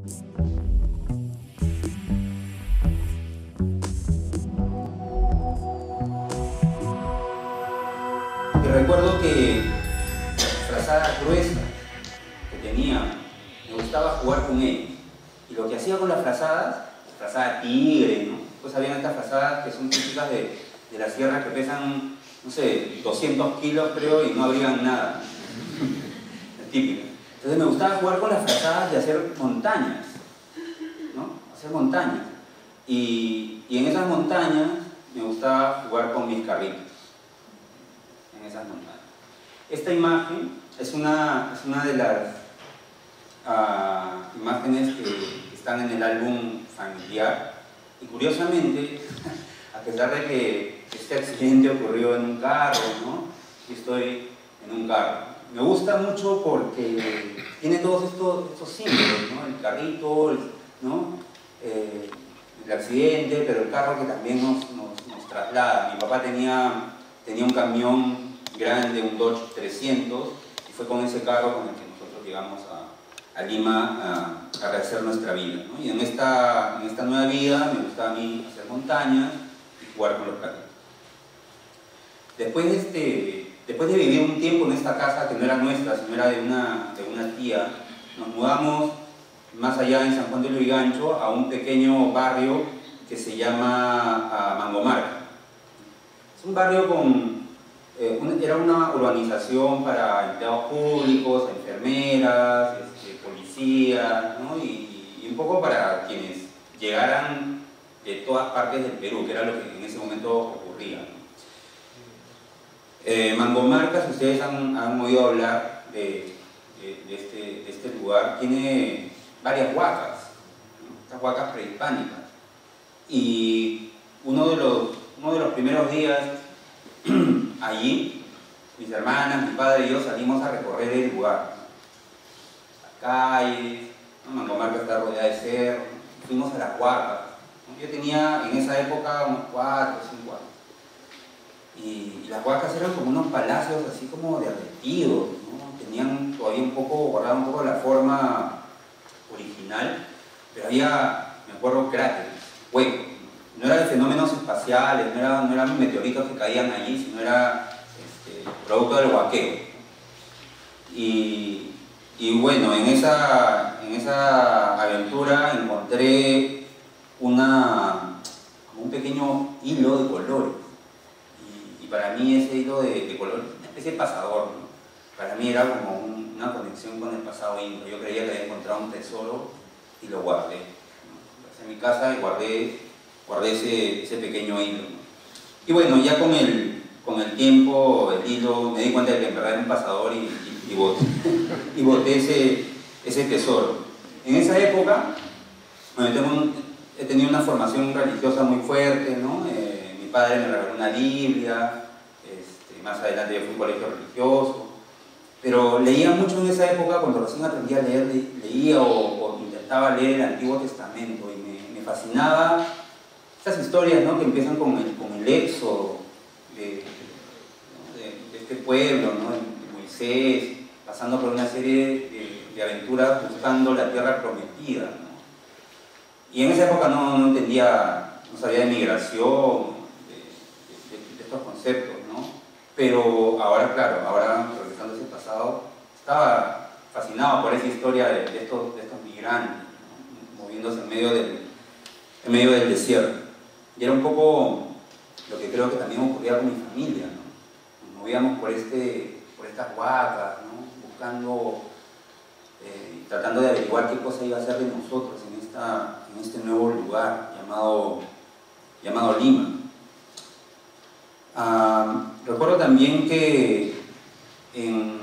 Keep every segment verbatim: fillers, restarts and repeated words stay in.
Y recuerdo que la frazada gruesa que tenía, me gustaba jugar con ellos. Y lo que hacía con las frazadas, la frazada tigre, ¿no? Pues habían estas frazadas que son típicas de, de la sierra que pesan, no sé, doscientos kilos creo y no abrigan nada. Es típica. Entonces me gustaba jugar con las frazadas y hacer montañas, ¿no? Hacer montañas. Y, y en esas montañas me gustaba jugar con mis carritos. En esas montañas. Esta imagen es una, es una de las uh, imágenes que, que están en el álbum familiar. Y curiosamente, a pesar de que este accidente ocurrió en un carro, ¿no? Yo estoy en un carro. Me gusta mucho porque tiene todos estos, estos símbolos, ¿no? El carrito, el, ¿no? eh, el accidente, pero el carro que también nos, nos, nos traslada. Mi papá tenía, tenía un camión grande, un Dodge trescientos, y fue con ese carro con el que nosotros llegamos a, a Lima a, a rehacer nuestra vida, ¿no? Y en esta, en esta nueva vida me gustaba a mí hacer montañas y jugar con los carritos. Después de, este, después de vivir un tiempo en esta casa que no era nuestra, sino era de una, de una tía, nos mudamos más allá en San Juan de Lurigancho a un pequeño barrio que se llama uh, Mangomarca. Es un barrio con... Eh, una, era una urbanización para empleados públicos, enfermeras, este, policías, ¿no? y, y un poco para quienes llegaran de todas partes del Perú, que era lo que en ese momento ocurría, ¿no? Eh, Mangomarca, si ustedes han, han oído hablar de, de, de, este, de este lugar, tiene varias huacas, ¿no? Estas huacas prehispánicas. Y uno de los, uno de los primeros días allí, mis hermanas, mi padre y yo salimos a recorrer el lugar, las calles, ¿no? Mangomarca está rodeada de cerros, fuimos a las huacas, ¿no? Yo tenía en esa época unos cuatro o cinco años. Y, y las huacas eran como unos palacios así como derretidos, ¿no? Tenían todavía un poco, guardaban un poco la forma original, pero había, me acuerdo, cráteres, huecos. No eran fenómenos espaciales, no eran, no eran meteoritos que caían allí, sino era este, producto del huaqueo. Y, y bueno, en esa, en esa aventura encontré una, como un pequeño hilo de colores. Y, y para mí ese hilo de, de colores, una especie de pasador, ¿no? Para mí era como un, una conexión con el pasado indio. Yo creía que había encontrado un tesoro y lo guardé, ¿no? Pasé a mi casa y guardé guardé ese, ese pequeño hilo, ¿no? Y bueno, ya con el, con el tiempo, el hilo, me di cuenta de que en verdad era un pasador y, y, y boté, y boté ese, ese tesoro. En esa época, bueno, tengo un, he tenido una formación religiosa muy fuerte, ¿no? Eh, mi padre me regaló una Biblia, este, más adelante yo fui a un colegio religioso, pero leía mucho en esa época, cuando recién aprendí a leer, le, leía o, o intentaba leer el Antiguo Testamento y me, me fascinaba estas historias, ¿no? Que empiezan con el, con el éxodo de, ¿no? de, de este pueblo, ¿no? de, de Moisés, pasando por una serie de, de aventuras buscando la tierra prometida, ¿no? Y en esa época no, no entendía, no sabía de migración, de, de, de estos conceptos, ¿no? Pero ahora, claro, ahora regresando a ese pasado, estaba fascinado por esa historia de, de, estos, de estos migrantes, ¿no? Moviéndose en medio del, en medio del desierto. Y era un poco lo que creo que también ocurría con mi familia, ¿no? Nos movíamos por, este, por estas huacas, ¿no? Buscando, eh, tratando de averiguar qué cosa iba a hacer de nosotros en, esta, en este nuevo lugar llamado, llamado Lima. Ah, recuerdo también que en,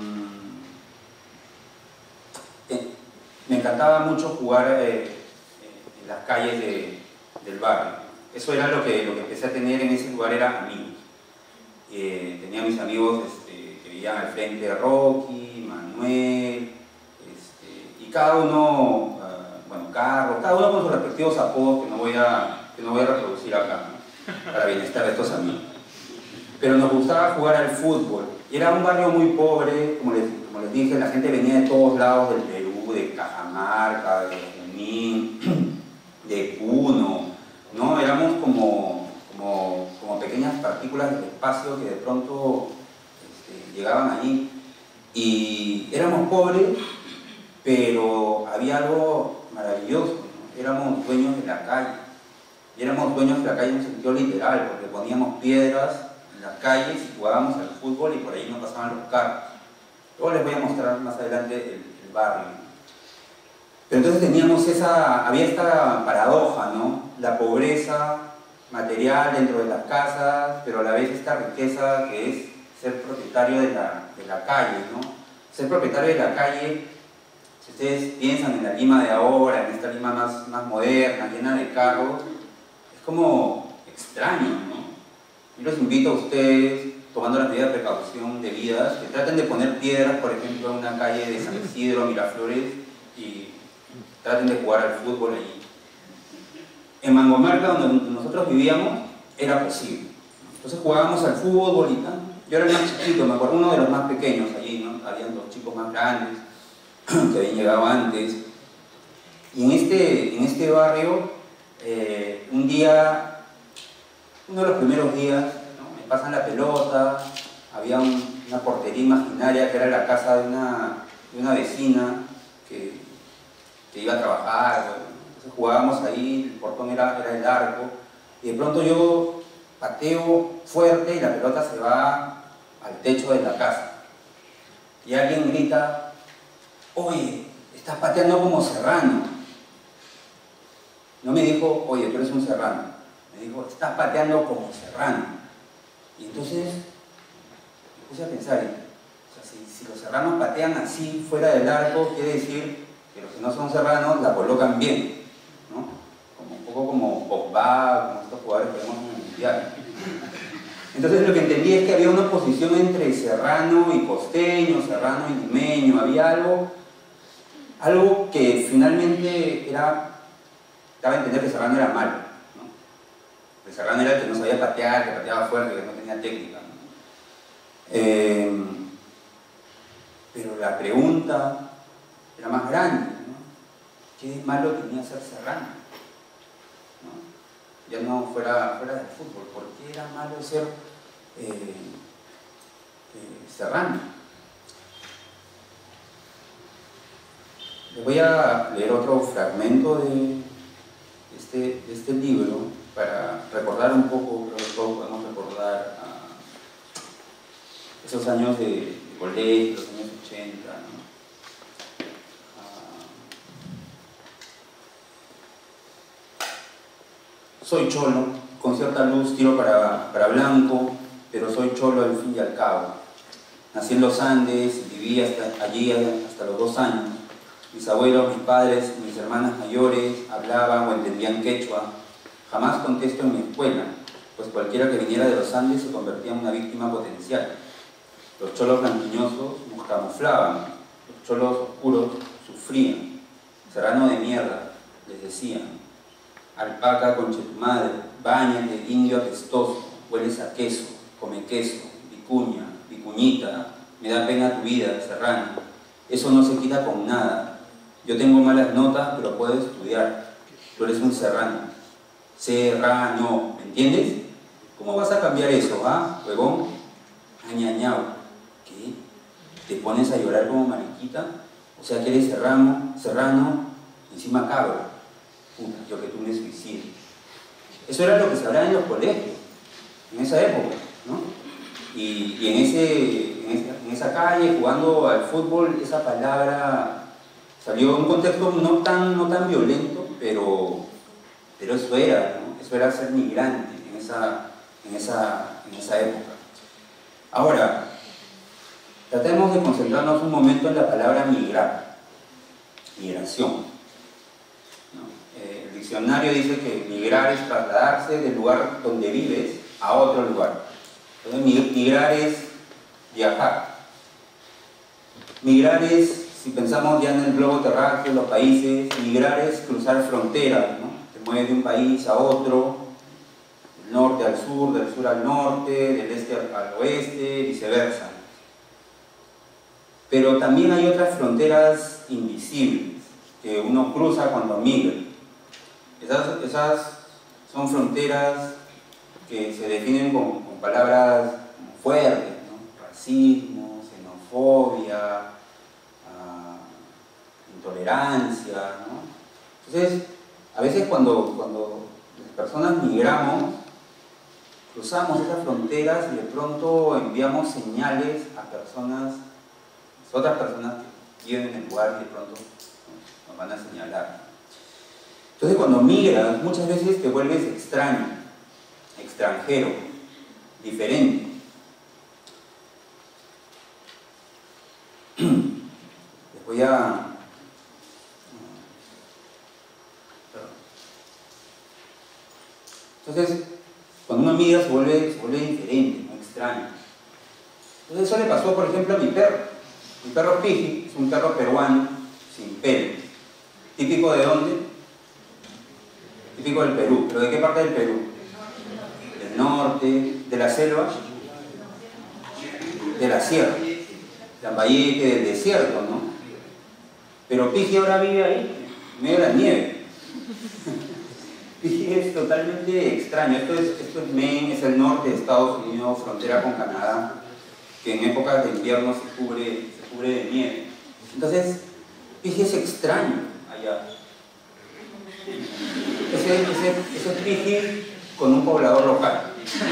en, me encantaba mucho jugar eh, en las calles de, del barrio. Eso era lo que, lo que empecé a tener en ese lugar, eran amigos. Eh, tenía mis amigos este, que vivían al frente de Rocky, Manuel, este, y cada uno, uh, bueno, Carlos, cada uno con sus respectivos apodos que no voy a, que no voy a reproducir acá, ¿no? Para bienestar de estos amigos. Pero nos gustaba jugar al fútbol. Era un barrio muy pobre, como les, como les dije, la gente venía de todos lados del Perú, de Cajamarca, de Junín, de Puno, ¿no? Éramos como, como, como pequeñas partículas del espacio que de pronto este, llegaban allí. Y éramos pobres, pero había algo maravilloso, ¿no? Éramos dueños de la calle. Y éramos dueños de la calle en un sentido literal, porque poníamos piedras en las calles y jugábamos al fútbol y por ahí no pasaban los carros. Luego les voy a mostrar más adelante el, el barrio. Pero entonces teníamos esa, había esta paradoja, ¿no? La pobreza material dentro de las casas, pero a la vez esta riqueza que es ser propietario de la, de la calle, ¿no? Ser propietario de la calle, si ustedes piensan en la Lima de ahora, en esta Lima más, más moderna, llena de carros, es como extraño, ¿no? Yo los invito a ustedes, tomando las medidas de precaución debidas, que traten de poner piedras, por ejemplo, en una calle de San Isidro, Miraflores, y traten de jugar al fútbol allí. En Mangomarca, donde nosotros vivíamos, era posible. Entonces jugábamos al fútbol y tal. Yo era el más chiquito, me acuerdo, uno de los más pequeños allí, ¿no? Habían dos chicos más grandes que habían llegado antes. Y en este, en este barrio, eh, un día, uno de los primeros días, ¿no? Me pasan la pelota, había un, una portería imaginaria que era la casa de una, de una vecina que, que iba a trabajar. Bueno, entonces jugábamos ahí, el portón era, era el arco, y de pronto yo pateo fuerte y la pelota se va al techo de la casa. Y alguien grita: oye, estás pateando como Serrano. No me dijo: oye, tú eres un serrano. Me dijo: estás pateando como Serrano. Y entonces me puse a pensar, o sea, si, si los serranos patean así fuera del arco, quiere decir que los que no son serranos la colocan bien, ¿no? Como, un poco como Pogba, como estos jugadores que vemos en el Mundial. Entonces lo que entendí es que había una oposición entre serrano y costeño, serrano y limeño. Había algo, algo que finalmente era, daba a entender que serrano era malo, ¿no? El serrano era el que no sabía patear, que pateaba fuerte, que no tenía técnica, ¿no? Eh, pero la pregunta era más grande, ¿no? ¿Qué malo tenía ser serrano? ¿No? Ya no fuera, fuera del fútbol, ¿por qué era malo ser eh, eh, serrano? Les voy a leer otro fragmento de este, de este libro para recordar un poco, creo que todos podemos recordar uh, esos años de, de colegio, los años ochenta, ¿no? Soy cholo, con cierta luz tiro para, para blanco, pero soy cholo al fin y al cabo. Nací en los Andes y viví hasta allí hasta los dos años. Mis abuelos, mis padres, mis hermanas mayores hablaban o entendían quechua. Jamás contesto en mi escuela, pues cualquiera que viniera de los Andes se convertía en una víctima potencial. Los cholos blanquiñosos nos camuflaban, los cholos oscuros sufrían. Serrano de mierda, les decían. Alpaca, conche tu madre, báñate, indio apestoso, hueles a queso, come queso, vicuña, vicuñita, me da pena tu vida, serrano. Eso no se quita con nada. Yo tengo malas notas, pero puedo estudiar. Tú eres un serrano. Serrano, ¿me entiendes? ¿Cómo vas a cambiar eso, ah, huevón? Añañao. ¿Qué? ¿Te pones a llorar como mariquita? O sea que eres serrano, serrano, encima cabro. Puta, yo que tú me suicidio. Eso era lo que se hablaba en los colegios, en esa época, ¿no? Y, y en, ese, en, esa, en esa calle, jugando al fútbol, esa palabra salió en un contexto no tan, no tan violento, pero, pero eso era, ¿no? Eso era ser migrante en esa, en, esa, en esa época. Ahora, tratemos de concentrarnos un momento en la palabra migrar, migración. El diccionario dice que migrar es trasladarse del lugar donde vives a otro lugar. Entonces, migrar es viajar. Migrar es, si pensamos ya en el globo terráqueo, los países, migrar es cruzar fronteras, ¿no? Te mueves de un país a otro, del norte al sur, del sur al norte, del este al oeste, viceversa. Pero también hay otras fronteras invisibles, que uno cruza cuando migra. Esas, esas son fronteras que se definen con, con palabras fuertes, ¿no? Racismo, xenofobia, uh, intolerancia, ¿no? Entonces, a veces cuando, cuando las personas migramos, cruzamos esas fronteras y de pronto enviamos señales a personas, a otras personas que viven en el lugar y de pronto nos van a señalar. Entonces cuando migras, muchas veces te vuelves extraño, extranjero, diferente. Les voy a... Entonces, cuando uno migra se vuelve, se vuelve diferente, ¿no? Extraño. Entonces eso le pasó, por ejemplo, a mi perro. Mi perro Piji es un perro peruano sin pelo. ¿Típico de dónde? Típico del Perú. ¿Pero de qué parte del Perú? Del norte, de la selva, de la sierra, de Lambayeque, del desierto, ¿no? Pero Piji ahora vive ahí, en medio de la nieve. Piji es totalmente extraño. Esto es, esto es Maine, es el norte de Estados Unidos, frontera con Canadá, que en épocas de invierno se cubre, se cubre de nieve. Entonces, Piji es extraño allá. Ese, ese, ese es Piji con un poblador local.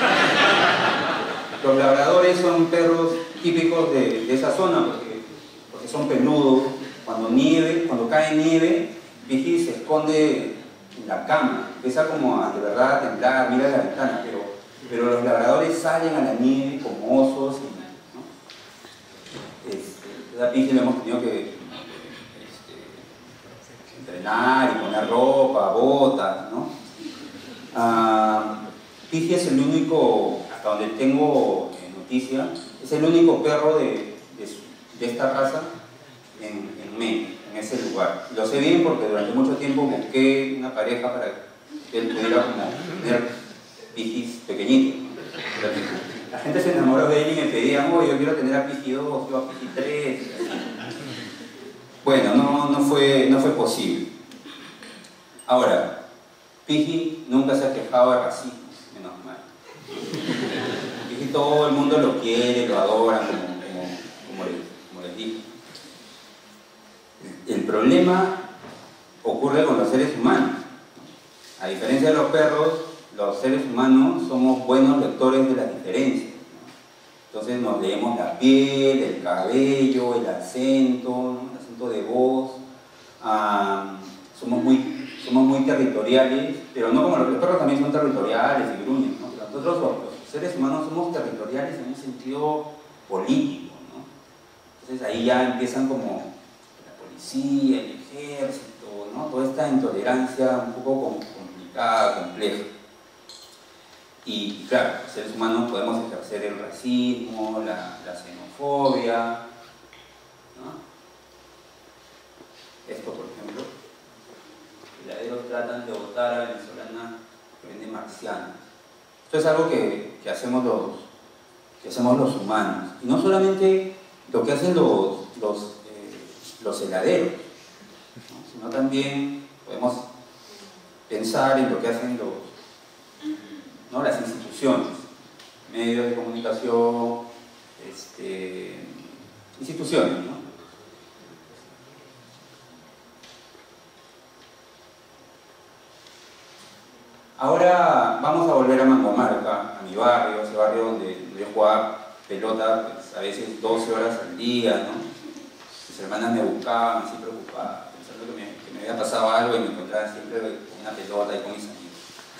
Los labradores son perros típicos de, de esa zona porque, porque son peludos. Cuando nieve, cuando cae nieve, Piji se esconde en la cama, empieza como a de verdad a temblar, mira la ventana, pero, pero los labradores salen a la nieve como osos. Y, ¿no? Este, a Piji le hemos tenido que este, entrenar y poner ropa, botas, ¿no? Uh, Piji es el único, hasta donde tengo eh, noticia, es el único perro de, de, de esta raza en, en Maine, en ese lugar. Lo sé bien porque durante mucho tiempo busqué una pareja para que él pudiera como tener Pijis pequeñitos. La gente se enamoró de él y me pedían, oh, yo quiero tener a Piji dos, yo a Piji tres. Bueno, no, no, fue, no fue posible. Ahora, Piji nunca se ha quejado de racismo, menos mal. Piji todo el mundo lo quiere, lo adora, como, como, como, les, como les dije. El problema ocurre con los seres humanos. A diferencia de los perros, los seres humanos somos buenos lectores de las diferencias, ¿no? Entonces nos leemos la piel, el cabello, el acento, ¿no? El acento de voz. Um, somos, muy, somos muy territoriales, pero no como los, los perros también son territoriales y gruñen, ¿no? Pero nosotros los seres humanos somos territoriales en un sentido político, ¿no? Entonces ahí ya empiezan como sí, el ejército, ¿no? Toda esta intolerancia un poco complicada, compleja. Y claro, los seres humanos podemos ejercer el racismo, la, la xenofobia, ¿no? Esto, por ejemplo, heladeros tratan de votar a venezolana que vende marcianos. Esto es algo que, que, hacemos los, que hacemos los humanos. Y no solamente lo que hacen los, los los heladeros, ¿no? Sino también podemos pensar en lo que hacen los, ¿no? las instituciones, medios de comunicación, este, instituciones, ¿no? Ahora vamos a volver a Mangomarca, a mi barrio, ese barrio donde yo jugaba pelota pues, a veces doce horas al día, ¿no? Mis hermanas me buscaban así preocupadas, pensando que me, que me había pasado algo y me encontraban siempre con una pelota y con mis amigos.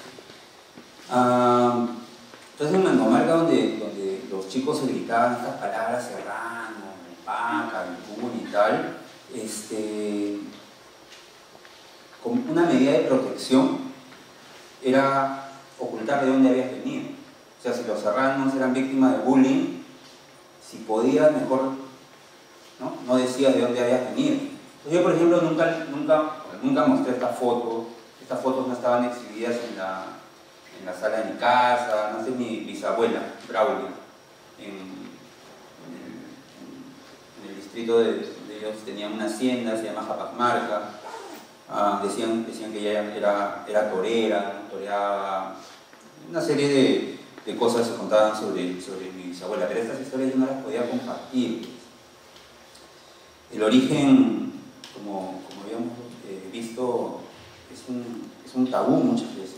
Uh, entonces en Mangomarca, donde, donde los chicos se gritaban estas palabras serrano, paca, vicún y tal, este, con una medida de protección era ocultar de dónde habías venido. O sea, si los serranos eran víctimas de bullying, si podías mejor ¿no? no decías de dónde habías venido. Entonces yo, por ejemplo, nunca, nunca, nunca mostré estas fotos. Estas fotos no estaban exhibidas en la, en la sala de mi casa. No sé, mi bisabuela, Braulio, en, en, el, en, en el distrito de, donde ellos tenían una hacienda, se llama Japasmarca. Uh, decían, decían que ella era, era torera, ¿no? Toreaba, una serie de, de cosas se contaban sobre, sobre mi bisabuela, pero estas historias yo no las podía compartir. El origen, como, como habíamos eh, visto, es un, es un tabú muchas veces.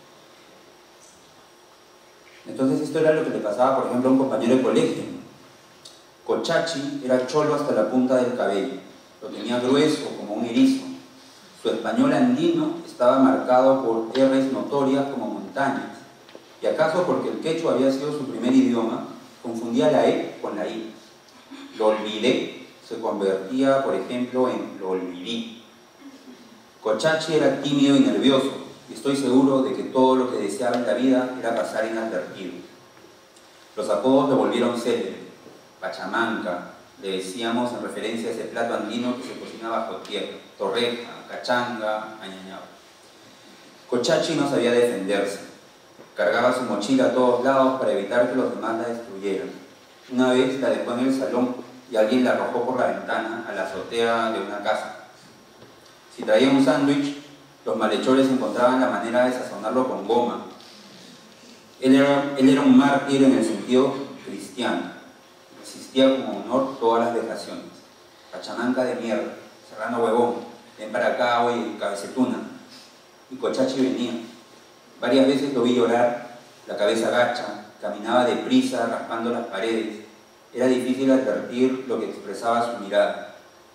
Entonces esto era lo que le pasaba, por ejemplo, a un compañero de colegio. Cochachi era cholo hasta la punta del cabello, lo tenía grueso como un erizo. Su español andino estaba marcado por erres notorias como montañas, y acaso porque el quechua había sido su primer idioma, confundía la E con la I. Lo olvidé se convertía, por ejemplo, en lo olvidí. Cochachi era tímido y nervioso, y estoy seguro de que todo lo que deseaba en la vida era pasar inadvertido. Los apodos lo volvieron célebre. Pachamanca, le decíamos en referencia a ese plato andino que se cocina bajo tierra, torreja, cachanga, añañado. Cochachi no sabía defenderse. Cargaba su mochila a todos lados para evitar que los demás la destruyeran. Una vez la dejó en el salón y alguien la arrojó por la ventana a la azotea de una casa. Si traía un sándwich, los malhechores encontraban la manera de sazonarlo con goma. Él era, él era un mártir en el sentido cristiano. Resistía con honor todas las vejaciones. Pachamanca de mierda, serrano huevón, ven para acá, oye, cabecetuna. Y Cochachi venía. Varias veces lo vi llorar, la cabeza gacha, caminaba deprisa, raspando las paredes. Era difícil advertir lo que expresaba su mirada.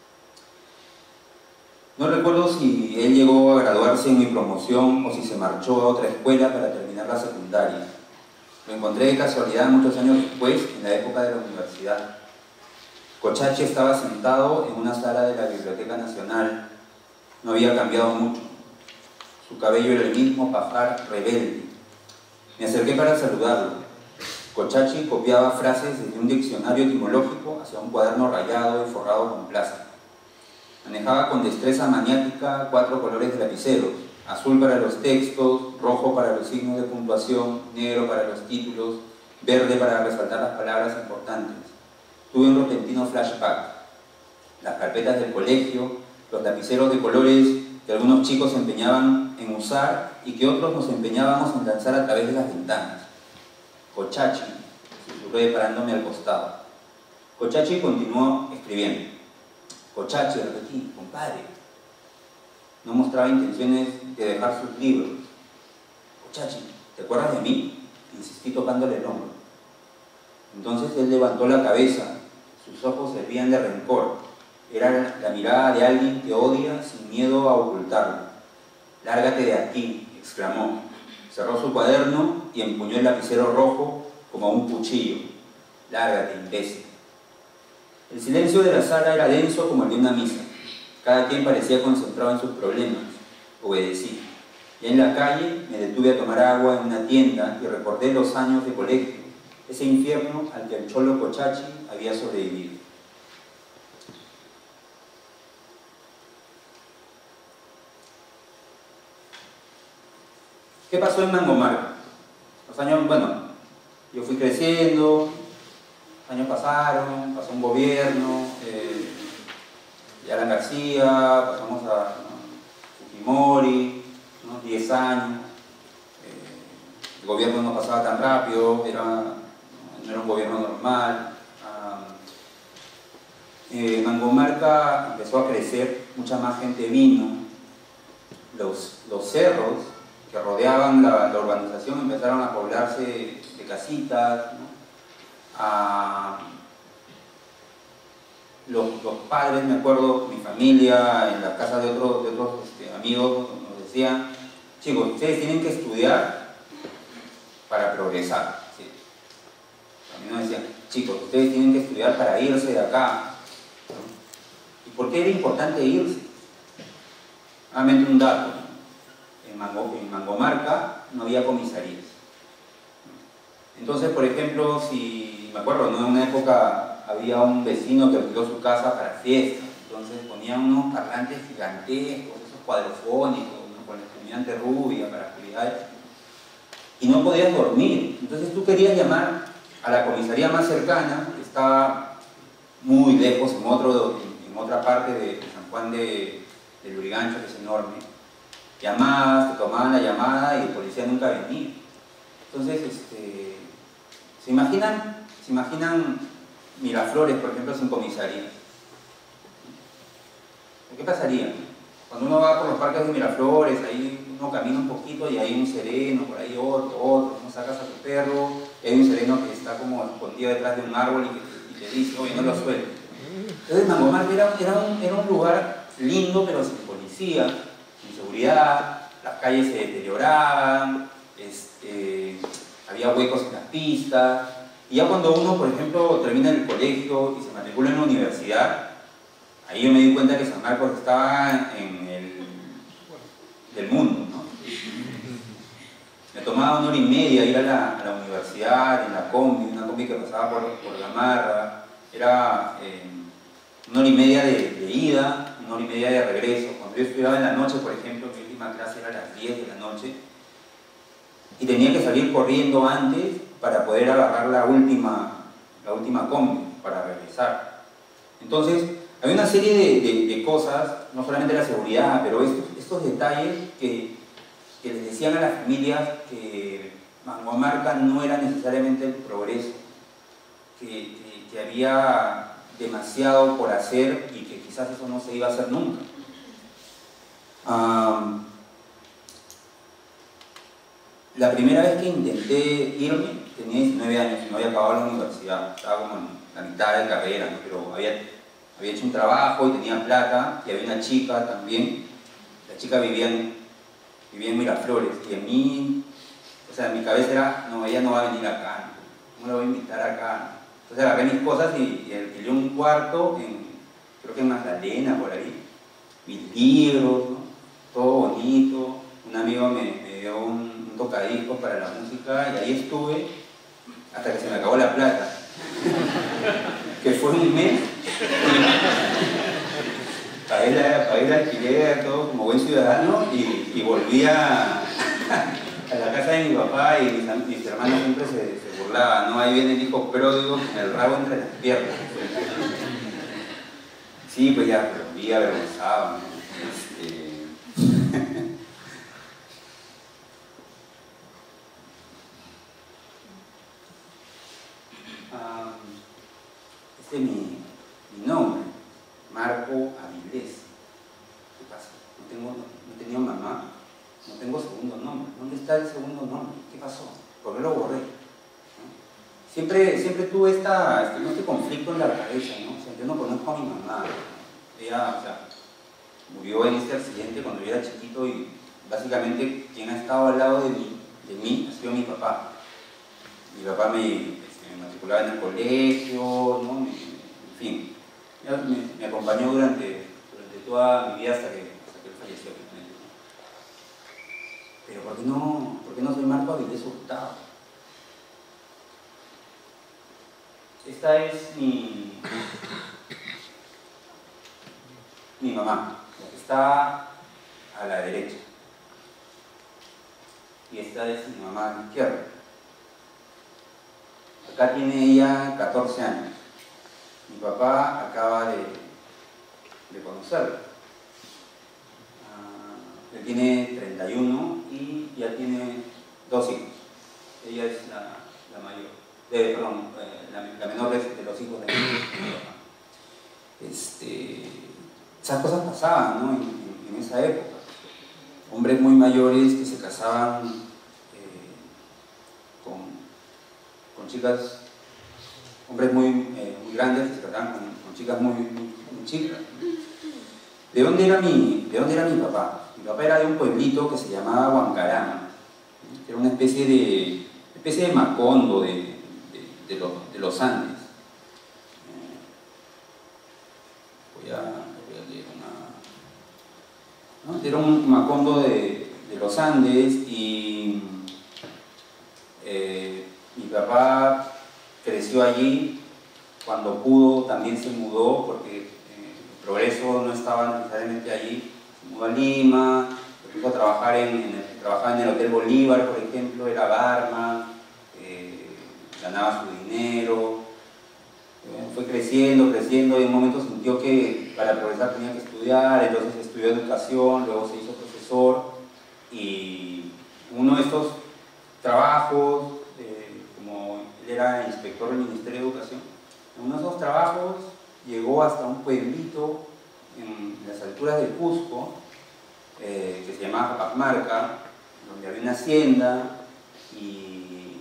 No recuerdo si él llegó a graduarse en mi promoción o si se marchó a otra escuela para terminar la secundaria. Lo encontré de casualidad muchos años después, en la época de la universidad. Cochachi estaba sentado en una sala de la Biblioteca Nacional. No había cambiado mucho. Su cabello era el mismo pajar rebelde. Me acerqué para saludarlo. Cochachi copiaba frases desde un diccionario etimológico hacia un cuaderno rayado y forrado con plástica. Manejaba con destreza maniática cuatro colores de lapicero: azul para los textos, rojo para los signos de puntuación, negro para los títulos, verde para resaltar las palabras importantes. Tuve un repentino flashback. Las carpetas del colegio, los lapiceros de colores que algunos chicos se empeñaban en usar y que otros nos empeñábamos en lanzar a través de las ventanas. Cochachi, susurré parándome al costado. Cochachi continuó escribiendo. Cochachi, repetí, compadre. No mostraba intenciones de dejar sus libros. Cochachi, ¿te acuerdas de mí? Insistí tocándole el hombro. Entonces él levantó la cabeza, sus ojos servían de rencor. Era la mirada de alguien que odia sin miedo a ocultarlo. Lárgate de aquí, exclamó. Cerró su cuaderno y empuñó el lapicero rojo como un cuchillo. Lárgate, imbécil. El silencio de la sala era denso como el de una misa. Cada quien parecía concentrado en sus problemas. Obedecí. Y en la calle me detuve a tomar agua en una tienda y recordé los años de colegio, ese infierno al que el cholo Cochachi había sobrevivido. ¿Qué pasó en Mangomarca? Los años, bueno, yo fui creciendo, los años pasaron, pasó un gobierno, eh, y Alan García, pasamos a ¿no? Fujimori, unos diez años, eh, el gobierno no pasaba tan rápido, era, no era un gobierno normal. Eh, Mangomarca empezó a crecer, mucha más gente vino, los, los cerros que rodeaban la, la urbanización empezaron a poblarse de casitas, ¿no? a, los, los padres, me acuerdo, mi familia, en las casas de otros, de otros este, amigos, nos decían, chicos, ustedes tienen que estudiar para progresar. ¿Sí? A mí nos decían, chicos, ustedes tienen que estudiar para irse de acá. ¿Y por qué era importante irse? Nuevamente un dato. En, Mango, en Mangomarca no había comisarías. Entonces, por ejemplo, si me acuerdo, ¿no? En una época había un vecino que alquiló su casa para fiestas, entonces ponían unos parlantes gigantescos, esos cuadrofónicos, ¿no? Con la estudiante rubia para actividades, y no podías dormir. Entonces tú querías llamar a la comisaría más cercana, que estaba muy lejos, en, otro, en, en otra parte de San Juan de, del Lurigancho, que es enorme, llamadas, te tomaban la llamada y el policía nunca venía. Entonces, este, ¿se imaginan, ¿se imaginan Miraflores, por ejemplo, sin comisaría? ¿Qué pasaría? Cuando uno va por los parques de Miraflores, ahí uno camina un poquito y hay un sereno, por ahí otro, otro, no sacas a tu perro, y hay un sereno que está como escondido detrás de un árbol y, que, y te dice, oye, no lo sueltes. Entonces Mangomarque era, era, un, era un lugar lindo, pero sin policía, sin seguridad, las calles se deterioraban, este, había huecos en las pistas, y ya cuando uno, por ejemplo, termina el colegio y se matricula en la universidad, ahí yo me di cuenta que San Marcos estaba en el del mundo, ¿no? Me tomaba una hora y media ir a la, a la universidad, en la combi, una combi que pasaba por, por la Marra, era eh, una hora y media de, de ida, una hora y media de regreso. Cuando yo estudiaba en la noche, por ejemplo, mi última clase era a las diez de la noche, y tenía que salir corriendo antes para poder agarrar la última, la última combi, para regresar. Entonces, hay una serie de, de, de cosas, no solamente la seguridad, pero estos, estos detalles que, que les decían a las familias que Mangomarca no era necesariamente el progreso, que, que, que había demasiado por hacer y que quizás eso no se iba a hacer nunca. Um, la primera vez que intenté irme, tenía diecinueve años y no había acabado la universidad, estaba como en la mitad de carrera, ¿no? Pero había, había hecho un trabajo y tenía plata, y había una chica también, la chica vivía en, vivía en Miraflores, y en mí, o sea, en mi cabeza era, no, ella no va a venir acá, no, no la voy a invitar acá. Entonces agarré mis cosas y, y alquilé un cuarto, en, creo que en Magdalena, por ahí, mis libros, ¿no? Todo bonito, un amigo me, me dio un, un tocadiscos para la música, y ahí estuve hasta que se me acabó la plata, que fue un mes. Pagué la, pagué el alquiler, todo como buen ciudadano, y, y volví a, a la casa de mi papá, y mis, mis hermanos siempre se, se burlaban, ¿no? Ahí viene el hijo pródigo con el rabo entre las piernas. Sí, pues ya, pero vi avergonzado, ¿no? Este... um, este es mi, mi nombre, Marco Avilés. ¿Qué pasa? No tengo, no, no tenía mamá, no tengo segundo nombre. ¿Dónde está el segundo nombre? ¿Qué pasó? ¿Por qué lo borré? ¿No? Siempre, siempre tuve esta, este, este conflicto en la cabeza, ¿no? O sea, yo no conozco a mi mamá. Ella, o sea, murió en este accidente cuando yo era chiquito, y básicamente quien ha estado al lado de mí, de mí ha sido mi papá. Mi papá me, este, me matriculaba en el colegio, ¿no? Me, en fin. Me, me acompañó durante, durante toda mi vida hasta que, hasta que él falleció. Pero ¿por qué no, por qué no soy Marco Avilés Hurtado? Esta es mi, mi mamá, la que está a la derecha. Y esta es mi mamá a la izquierda. Acá tiene ella catorce años. Mi papá acaba de, de conocerla. Uh, él tiene treinta y uno y ya tiene dos hijos. Ella es la, la mayor, eh, perdón, eh, la, la menor de, de los hijos de mi papá. Este, esas cosas pasaban, ¿no? en, en, en esa época. Hombres muy mayores que se casaban eh, con, con chicas, hombres muy, eh, muy grandes que se casaban con, con chicas muy, muy, muy chicas. ¿De dónde era mi, de dónde era mi papá? Mi papá era de un pueblito que se llamaba Huancarama, que era una especie de, especie de Macondo de, de, de, los, de los Andes. Eh, voy, a, voy a leer una... ¿no? Era un Macondo de, de los Andes, y eh, mi papá creció allí. Cuando pudo también se mudó, porque eh, el progreso no estaba necesariamente allí. Se mudó a Lima, se puso a trabajar en, en el, trabajaba en el Hotel Bolívar, por ejemplo, era barman, eh, ganaba su dinero, eh, fue creciendo, creciendo, y en un momento sintió que para progresar tenía que estudiar, entonces estudió educación, luego se hizo profesor, y uno de estos trabajos, eh, como él era inspector del Ministerio de Educación, en uno de esos trabajos llegó hasta un pueblito en las alturas de Cusco, eh, que se llamaba Pacmarca, donde había una hacienda, y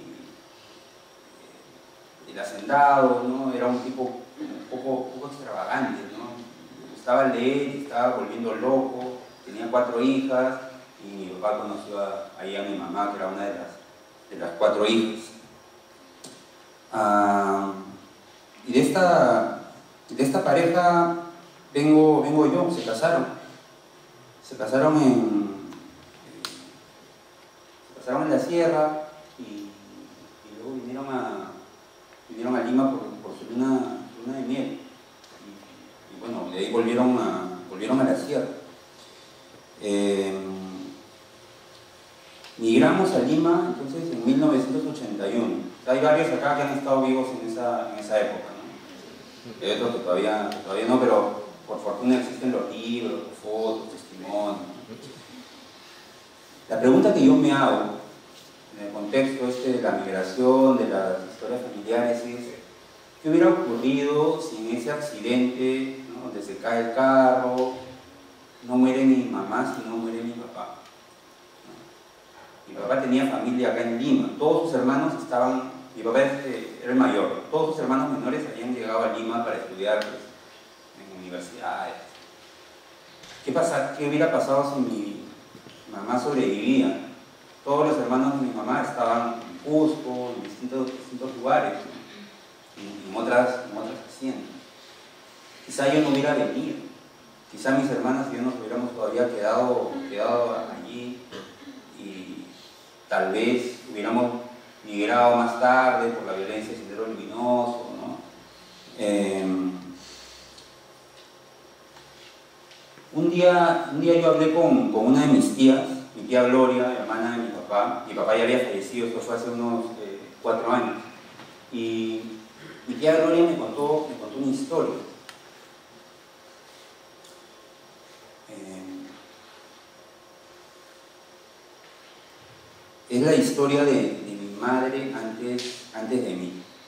el hacendado, ¿no?, era un tipo un poco, poco extravagante, ¿no? Le gustaba leer, estaba volviendo loco, tenía cuatro hijas, y mi papá conoció a, ahí a mi mamá, que era una de las, de las cuatro hijas. Ah, y de esta, de esta pareja vengo, vengo yo, se casaron. Se casaron en, se casaron en la sierra, y, y luego vinieron a, vinieron a Lima por, por su luna, luna de miel. Y, y bueno, de ahí volvieron a, volvieron a la sierra. Eh, migramos a Lima entonces en mil novecientos ochenta y uno. Hay varios acá que han estado vivos en esa, en esa época, ¿no? Hay otros que todavía, que todavía no, pero por fortuna existen los libros, fotos, testimonios. La pregunta que yo me hago en el contexto este de la migración, de las historias familiares, es ¿qué hubiera ocurrido si en ese accidente, ¿no?, donde se cae el carro, no muere mi mamá, sino muere mi papá? Mi papá tenía familia acá en Lima, todos sus hermanos estaban, mi papá era el mayor, todos sus hermanos menores habían llegado a Lima para estudiar, pues, en universidades. ¿Qué, pasa, ¿Qué hubiera pasado si mi mamá sobrevivía? Todos los hermanos de mi mamá estaban en Cusco, en distintos, distintos lugares, ¿no?, en, en, otras, en otras haciendas. Quizá yo no hubiera venido, quizá mis hermanas y yo nos hubiéramos todavía quedado, quedado allí, y tal vez hubiéramos migrado más tarde por la violencia del Sendero Luminoso, ¿no? Eh, un, día, un día yo hablé con, con una de mis tías, mi tía Gloria, hermana de mi papá. Mi papá ya había fallecido, esto fue hace unos eh, cuatro años. Y mi tía Gloria me contó, me contó una historia. Eh, es la historia de, de mi madre antes, antes de mí.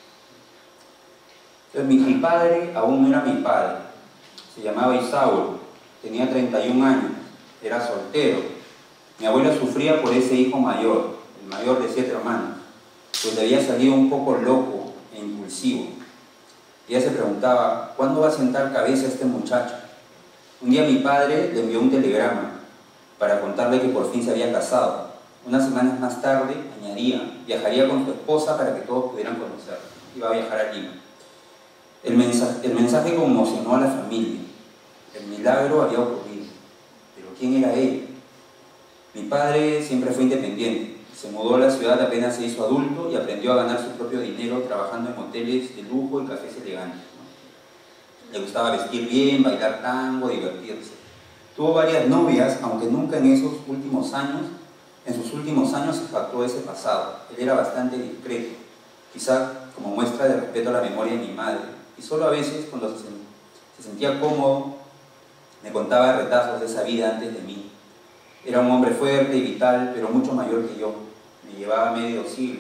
Entonces, mi, mi padre aún no era mi padre, se llamaba Isauro, tenía treinta y un años, era soltero. Mi abuela sufría por ese hijo mayor, el mayor de siete hermanos, pues le había salido un poco loco e impulsivo. Ella se preguntaba, ¿cuándo va a sentar cabeza este muchacho? Un día mi padre le envió un telegrama para contarle que por fin se había casado. Unas semanas más tarde, añadía, viajaría con su esposa para que todos pudieran conocerlo. Iba a viajar a Lima. El mensaje, el mensaje conmocionó a la familia. El milagro había ocurrido. ¿Pero quién era él? Mi padre siempre fue independiente. Se mudó a la ciudad apenas se hizo adulto y aprendió a ganar su propio dinero trabajando en hoteles de lujo y cafés elegantes, ¿no? Le gustaba vestir bien, bailar tango, divertirse. Tuvo varias novias, aunque nunca en esos últimos años, en sus últimos años se jactó ese pasado. Él era bastante discreto, quizá como muestra de respeto a la memoria de mi madre, y solo a veces, cuando se, se sentía cómodo, me contaba retazos de esa vida antes de mí. Era un hombre fuerte y vital, pero mucho mayor que yo. Me llevaba medio siglo.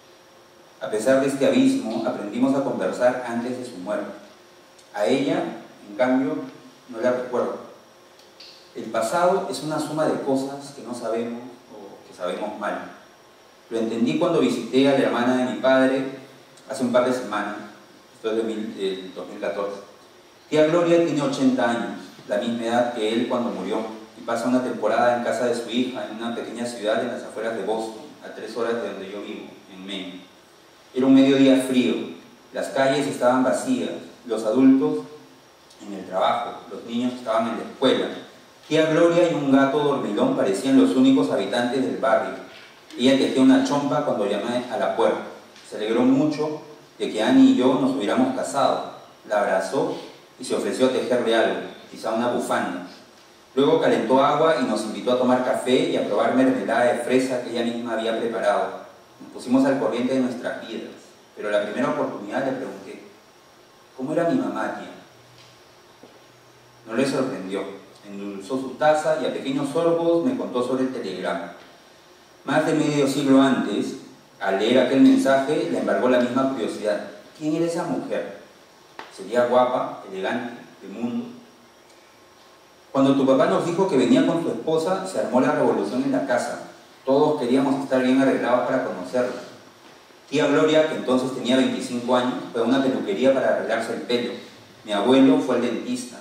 A pesar de este abismo, aprendimos a conversar antes de su muerte. A ella, en cambio, no la recuerdo. El pasado es una suma de cosas que no sabemos o que sabemos mal. Lo entendí cuando visité a la hermana de mi padre hace un par de semanas, esto es del dos mil catorce. Tía Gloria tiene ochenta años, la misma edad que él cuando murió, y pasa una temporada en casa de su hija en una pequeña ciudad en las afueras de Boston, a tres horas de donde yo vivo, en Maine. Era un mediodía frío, las calles estaban vacías, los adultos en el trabajo, los niños estaban en la escuela. Tía Gloria y un gato dormilón parecían los únicos habitantes del barrio. Ella tejía una chompa cuando llamé a la puerta. Se alegró mucho de que Annie y yo nos hubiéramos casado. La abrazó y se ofreció a tejerle algo, quizá una bufanda. Luego calentó agua y nos invitó a tomar café y a probar mermelada de fresa que ella misma había preparado. Nos pusimos al corriente de nuestras vidas, pero la primera oportunidad le pregunté, ¿cómo era mi mamá, tía? No le sorprendió. endulzó su taza y a pequeños sorbos me contó sobre el telegrama. Más de medio siglo antes, al leer aquel mensaje, le embargó la misma curiosidad. ¿Quién era esa mujer? ¿Sería guapa, elegante, de mundo? Cuando tu papá nos dijo que venía con su esposa, se armó la revolución en la casa. Todos queríamos estar bien arreglados para conocerla. Tía Gloria, que entonces tenía veinticinco años, fue a una peluquería para arreglarse el pelo. Mi abuelo fue al dentista.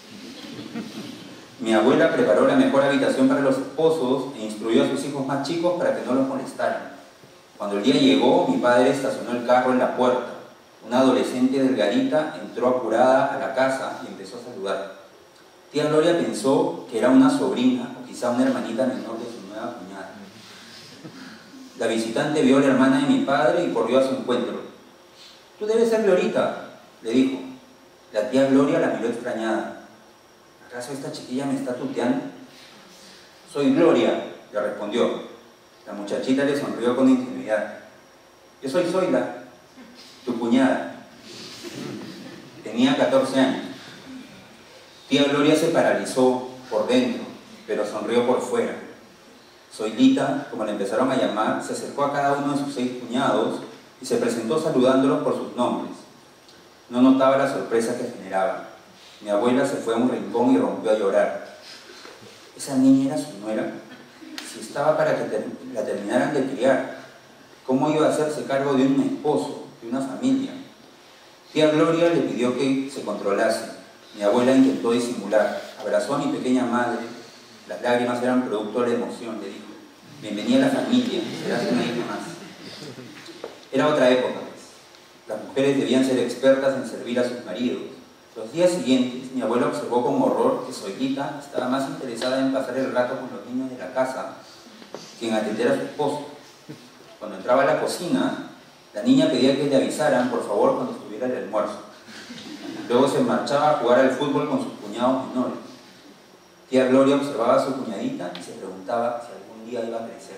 Mi abuela preparó la mejor habitación para los esposos e instruyó a sus hijos más chicos para que no los molestaran. Cuando el día llegó, mi padre estacionó el carro en la puerta. Una adolescente delgadita entró apurada a la casa y empezó a saludar. Tía Gloria pensó que era una sobrina o quizá una hermanita menor de su nueva cuñada. La visitante vio a la hermana de mi padre y corrió a su encuentro. «Tú debes ser Glorita», le dijo. La tía Gloria la miró extrañada. «¿Acaso esta chiquilla me está tuteando?» «Soy Gloria», le respondió. La muchachita le sonrió con ingenuidad. «Yo soy Zoila, tu cuñada». Tenía catorce años. Tía Gloria se paralizó por dentro, pero sonrió por fuera. Zoilita, como la empezaron a llamar, se acercó a cada uno de sus seis cuñados y se presentó saludándolos por sus nombres. No notaba la sorpresa que generaba. Mi abuela se fue a un rincón y rompió a llorar. ¿Esa niña era su nuera? Si estaba para que ter la terminaran de criar, ¿cómo iba a hacerse cargo de un esposo, de una familia? Tía Gloria le pidió que se controlase. Mi abuela intentó disimular. Abrazó a mi pequeña madre. Las lágrimas eran producto de la emoción, le dijo. «Bienvenida a la familia, serás una hija más». Era otra época. Las mujeres debían ser expertas en servir a sus maridos. Los días siguientes, mi abuela observó con horror que Zoilita estaba más interesada en pasar el rato con los niños de la casa que en atender a su esposo. Cuando entraba a la cocina, la niña pedía que le avisaran, por favor, cuando estuviera el almuerzo. Luego se marchaba a jugar al fútbol con sus cuñados menores. Tía Gloria observaba a su cuñadita y se preguntaba si algún día iba a crecer.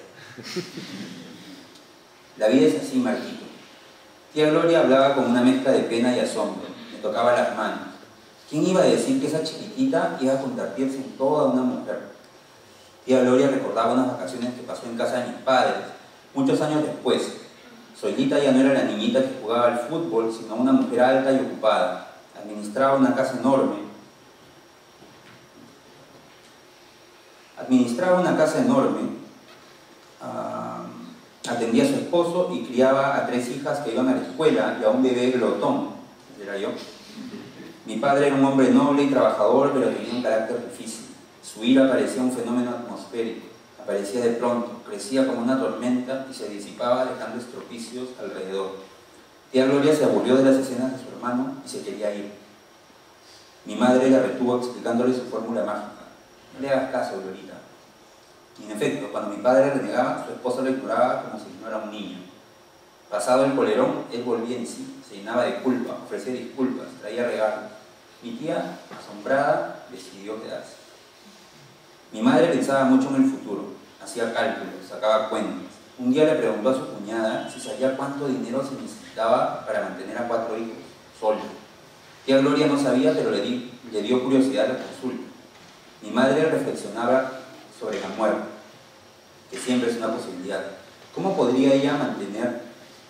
La vida es así, Marquito. Tía Gloria hablaba con una mezcla de pena y asombro. Me tocaba las manos. ¿Quién iba a decir que esa chiquitita iba a convertirse en toda una mujer? Tía Gloria recordaba unas vacaciones que pasó en casa de mis padres, muchos años después. Zoilita ya no era la niñita que jugaba al fútbol, sino una mujer alta y ocupada. Administraba una casa enorme. Administraba una casa enorme, uh, atendía a su esposo y criaba a tres hijas que iban a la escuela y a un bebé glotón, era yo. Mi padre era un hombre noble y trabajador, pero tenía un carácter difícil. Su ira parecía un fenómeno atmosférico, aparecía de pronto, crecía como una tormenta y se disipaba dejando estropicios alrededor. Tía Gloria se aburrió de las escenas de su hermano y se quería ir. Mi madre la retuvo explicándole su fórmula mágica. No le hagas caso, Glorita. Y en efecto, cuando mi padre renegaba, su esposa lo ignoraba como si no era un niño. Pasado el colerón, él volvía en sí, se llenaba de culpa, ofrecía disculpas, traía regalos. Mi tía, asombrada, decidió quedarse. Mi madre pensaba mucho en el futuro, hacía cálculos, sacaba cuentas. Un día le preguntó a su cuñada si sabía cuánto dinero se necesitaba para mantener a cuatro hijos, sola. Tía Gloria no sabía, pero le, di, le dio curiosidad la consulta. Mi madre reflexionaba sobre la muerte, que siempre es una posibilidad. ¿Cómo podría ella mantener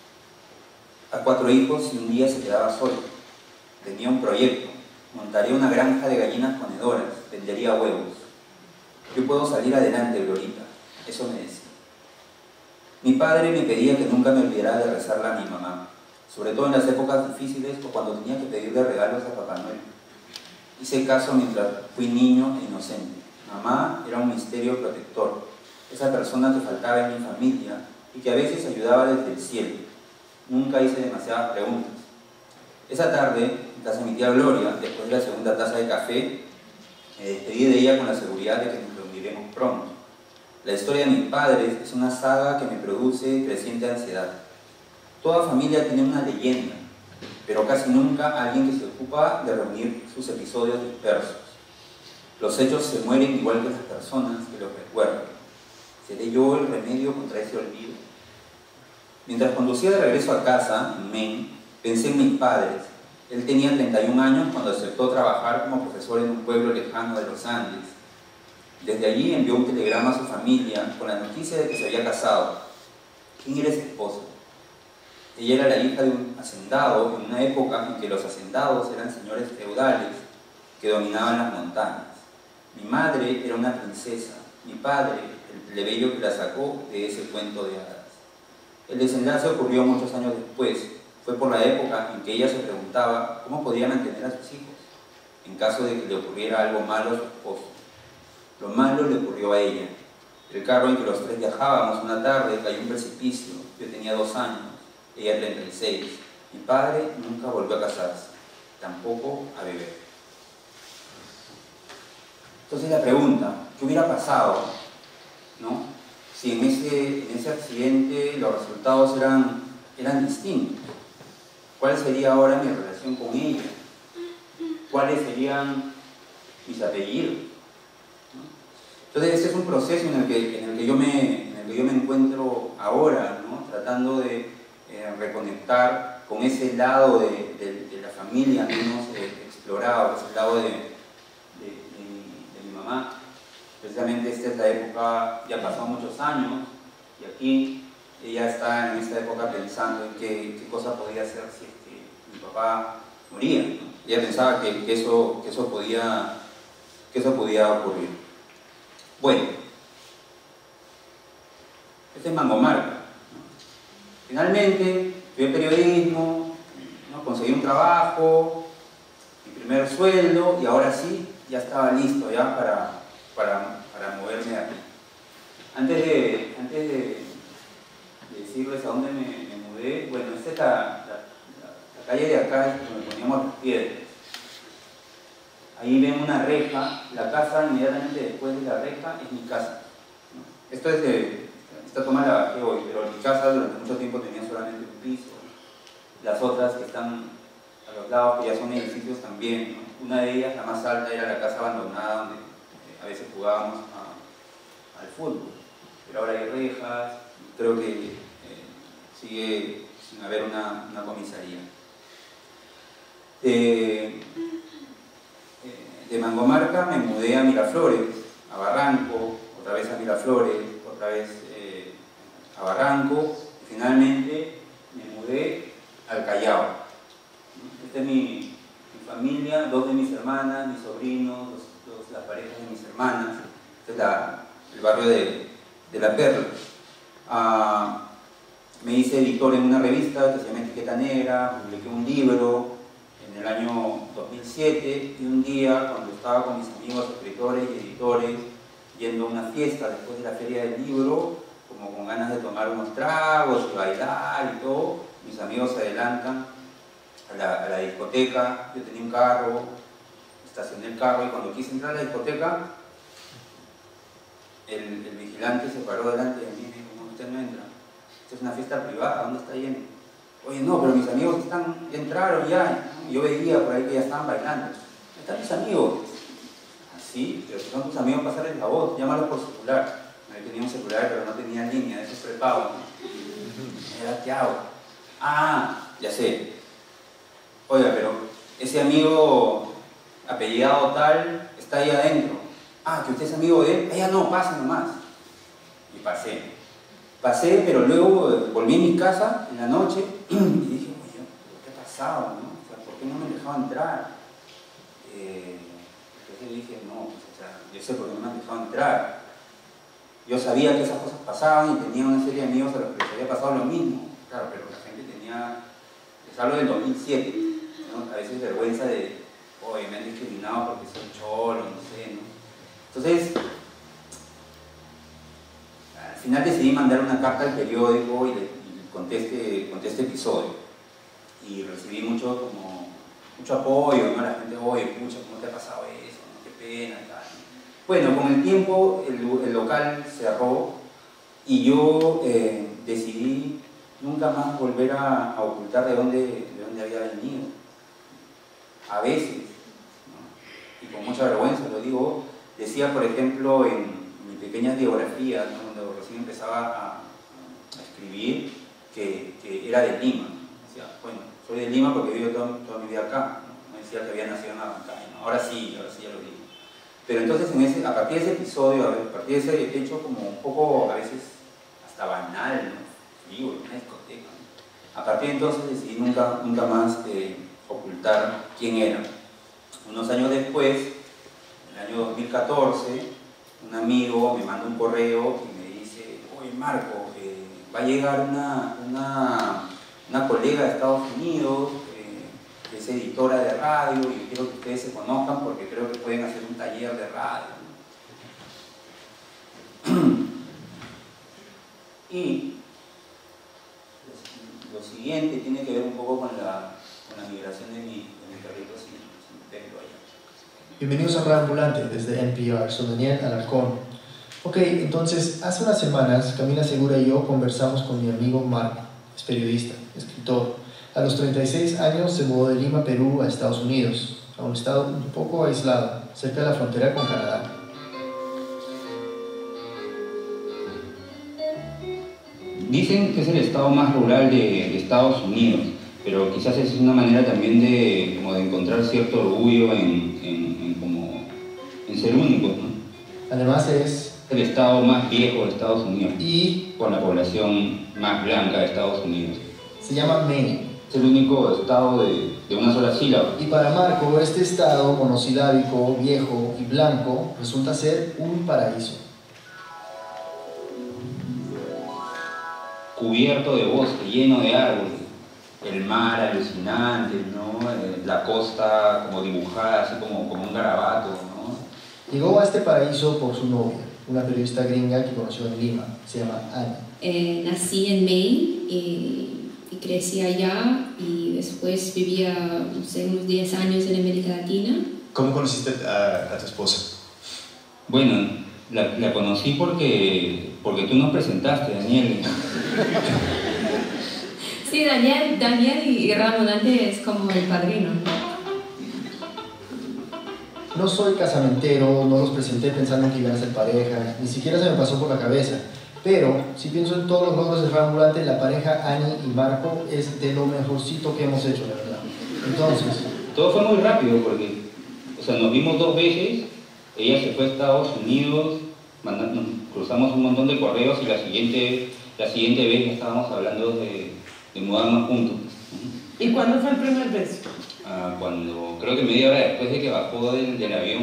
a cuatro hijos si un día se quedaba sola? Tenía un proyecto, montaría una granja de gallinas ponedoras, vendería huevos. Yo puedo salir adelante, Glorita, eso me decía. Mi padre me pedía que nunca me olvidara de rezarla a mi mamá, sobre todo en las épocas difíciles o cuando tenía que pedirle regalos a Papá Noel. Hice caso mientras fui niño e inocente. Mamá era un misterio protector, esa persona que faltaba en mi familia y que a veces ayudaba desde el cielo. Nunca hice demasiadas preguntas. Esa tarde, en casa de mi tía Gloria, después de la segunda taza de café, me despedí de ella con la seguridad de que nos reuniremos pronto. La historia de mis padres es una saga que me produce creciente ansiedad. Toda familia tiene una leyenda, pero casi nunca alguien que se ocupa de reunir sus episodios dispersos. Los hechos se mueren igual que las personas que los recuerdan. ¿Seré yo el remedio contra ese olvido? Mientras conducía de regreso a casa, en Maine, pensé en mis padres. Él tenía treinta y un años cuando aceptó trabajar como profesor en un pueblo lejano de los Andes, Desde allí envió un telegrama a su familia con la noticia de que se había casado. ¿Quién era ese esposo? Ella era la hija de un hacendado en una época en que los hacendados eran señores feudales que dominaban las montañas. Mi madre era una princesa, mi padre el plebeyo que la sacó de ese cuento de hadas. El desenlace ocurrió muchos años después. Fue por la época en que ella se preguntaba cómo podía mantener a sus hijos en caso de que le ocurriera algo malo a su esposo. Lo malo le ocurrió a ella. El carro en que los tres viajábamos una tarde cayó en un precipicio. Yo tenía dos años, ella treinta y seis. Mi padre nunca volvió a casarse, tampoco a beber. Entonces la pregunta, ¿qué hubiera pasado, ¿no? si en ese, en ese accidente los resultados eran, eran distintos? ¿Cuál sería ahora mi relación con ella? ¿Cuáles serían mis apellidos? Entonces este es un proceso en el que, en el que, yo, me, en el que yo me encuentro ahora, ¿no? Tratando de eh, reconectar con ese lado de, de, de la familia menos eh, explorado, ese lado de, de, de, de mi mamá. Precisamente esta es la época, ya han pasado muchos años, y aquí ella está en esta época pensando en qué, qué cosa podía hacer si es que mi papá moría, ¿no? Ella pensaba que, que, eso, que, eso podía, que eso podía ocurrir. Bueno, este es Mangomarca, ¿no? Finalmente, estudié periodismo, ¿no? Conseguí un trabajo, mi primer sueldo, y ahora sí, ya estaba listo ya para, para, para moverme de aquí. Antes de, antes de, de decirles a dónde me, me mudé, bueno, esta es la, la, la, la calle de acá, es donde poníamos las piedras. Ahí ven una reja, la casa inmediatamente después de la reja es mi casa, ¿no? Esto es de, esta toma la bajé hoy, pero mi casa durante mucho tiempo tenía solamente un piso. Las otras que están a los lados, que ya son edificios también, ¿no? Una de ellas, la más alta, era la casa abandonada donde eh, a veces jugábamos a, al fútbol. Pero ahora hay rejas, creo que eh, sigue sin haber una, una comisaría. Eh, De Mangomarca me mudé a Miraflores, a Barranco, otra vez a Miraflores, otra vez eh, a Barranco, y finalmente me mudé al Callao. Esta es mi, mi familia, dos de mis hermanas, mis sobrinos, dos, dos, las parejas de mis hermanas. Este es la, el barrio de, de La Perla. Ah, me hice editor en una revista que se llama Etiqueta Negra, publiqué un libro en el año dos mil siete, y un día cuando estaba con mis amigos escritores y editores yendo a una fiesta después de la feria del libro, como con ganas de tomar unos tragos y bailar y todo, mis amigos se adelantan a la, a la discoteca. Yo tenía un carro, estacioné el carro, y cuando quise entrar a la discoteca el, el vigilante se paró delante de mí y me dijo: no, usted no entra, esta es una fiesta privada, ¿dónde está yendo? Oye, no, pero mis amigos están, entraron ya, ¿no? Yo veía por ahí que ya estaban bailando. ¿Están mis amigos? Así, pero si son tus amigos, pasarles la voz, llámalos por celular. Yo tenía un celular, pero no tenía línea, eso es prepago, ¿no? Era, ¿qué hago? Ah, ya sé. Oiga, pero ese amigo apellidado tal está ahí adentro. Ah, que usted es amigo de él. Ah, ya no, pase nomás. Y pasé. Pasé, pero luego volví a mi casa en la noche y dije: oye, ¿qué ha pasado, no? O sea, ¿por qué no me dejaba entrar? Eh, entonces dije: no, o sea, yo sé por qué no me han dejado entrar. Yo sabía que esas cosas pasaban y tenía una serie de amigos a los que les había pasado lo mismo. Claro, pero la gente tenía, les hablo del dos mil siete, ¿no? A veces vergüenza de, oye, me han discriminado porque soy cholo, no sé, ¿no? Entonces, al final decidí mandar una carta al periódico y, le, y conté, este, conté este episodio. Y recibí mucho, como, mucho apoyo, ¿no? La gente: oye, pucha, ¿cómo te ha pasado eso? ¿No? Qué pena, tal. Bueno, con el tiempo el, el local cerró y yo eh, decidí nunca más volver a, a ocultar de dónde, de dónde había venido. A veces, ¿no? Y con mucha vergüenza lo digo, decía, por ejemplo, en mis pequeñas biografías, ¿no? Cuando recién empezaba a, a escribir, que, que era de Lima. Decía: bueno, soy de Lima porque vivo toda, toda mi vida acá, ¿no? No decía que había nacido en Abancay, ¿no? Ahora sí, ahora sí ya lo digo. Pero entonces en ese, a partir de ese episodio, a partir de ese hecho como un poco a veces hasta banal, ¿no? Digo, en una discoteca, ¿no? A partir de entonces decidí nunca, nunca más eh, ocultar quién era. Unos años después, en el año dos mil catorce, un amigo me manda un correo y me dice: oye Marco, eh, va a llegar una, una, una colega de Estados Unidos, eh, que es editora de radio, y quiero que ustedes se conozcan porque creo que pueden hacer un taller de radio. Y lo siguiente tiene que ver un poco con la, con la migración de mi, de mi perrito sin, sin pelo allá. Bienvenidos a Radio Ambulante desde N P R, soy Daniel Alarcón. Ok, entonces, hace unas semanas Camila Segura y yo conversamos con mi amigo Marco, es periodista, escritor. A los treinta y seis años se mudó de Lima, Perú, a Estados Unidos, a un estado un poco aislado, cerca de la frontera con Canadá. Dicen que es el estado más rural de, de Estados Unidos, pero quizás es una manera también de, como de encontrar cierto orgullo en, en, en, como, en ser únicos, ¿no? Además es el estado más viejo de Estados Unidos y con la población más blanca de Estados Unidos. Se llama Maine. Es el único estado de, de una sola sílaba. Y para Marco, este estado monosilábico, viejo y blanco resulta ser un paraíso. Cubierto de bosque, lleno de árboles, el mar alucinante, ¿no? Eh, la costa como dibujada, así como, como un garabato, ¿no? Llegó a este paraíso por su novia, una periodista gringa que conoció en Lima, se llama Annie. Eh, nací en Maine y, y crecí allá y después vivía, no sé, unos diez años en América Latina. ¿Cómo conociste a, a tu esposa? Bueno, la, la conocí porque, porque tú nos presentaste, Daniel. Sí, Daniel, Daniel y Ramondante es como el padrino, ¿no? No soy casamentero, no los presenté pensando que iban a ser pareja, ni siquiera se me pasó por la cabeza. Pero, si pienso en todos los logros del Radio Ambulante, la pareja Annie y Marco es de lo mejorcito que hemos hecho, la verdad. Entonces... Todo fue muy rápido porque, o sea, nos vimos dos veces, ella se fue a Estados Unidos, mandamos, cruzamos un montón de correos y la siguiente, la siguiente vez ya estábamos hablando de, de mudarnos juntos. ¿Y cuándo fue el primer beso? Ah, cuando, creo que media hora después de que bajó del, del avión.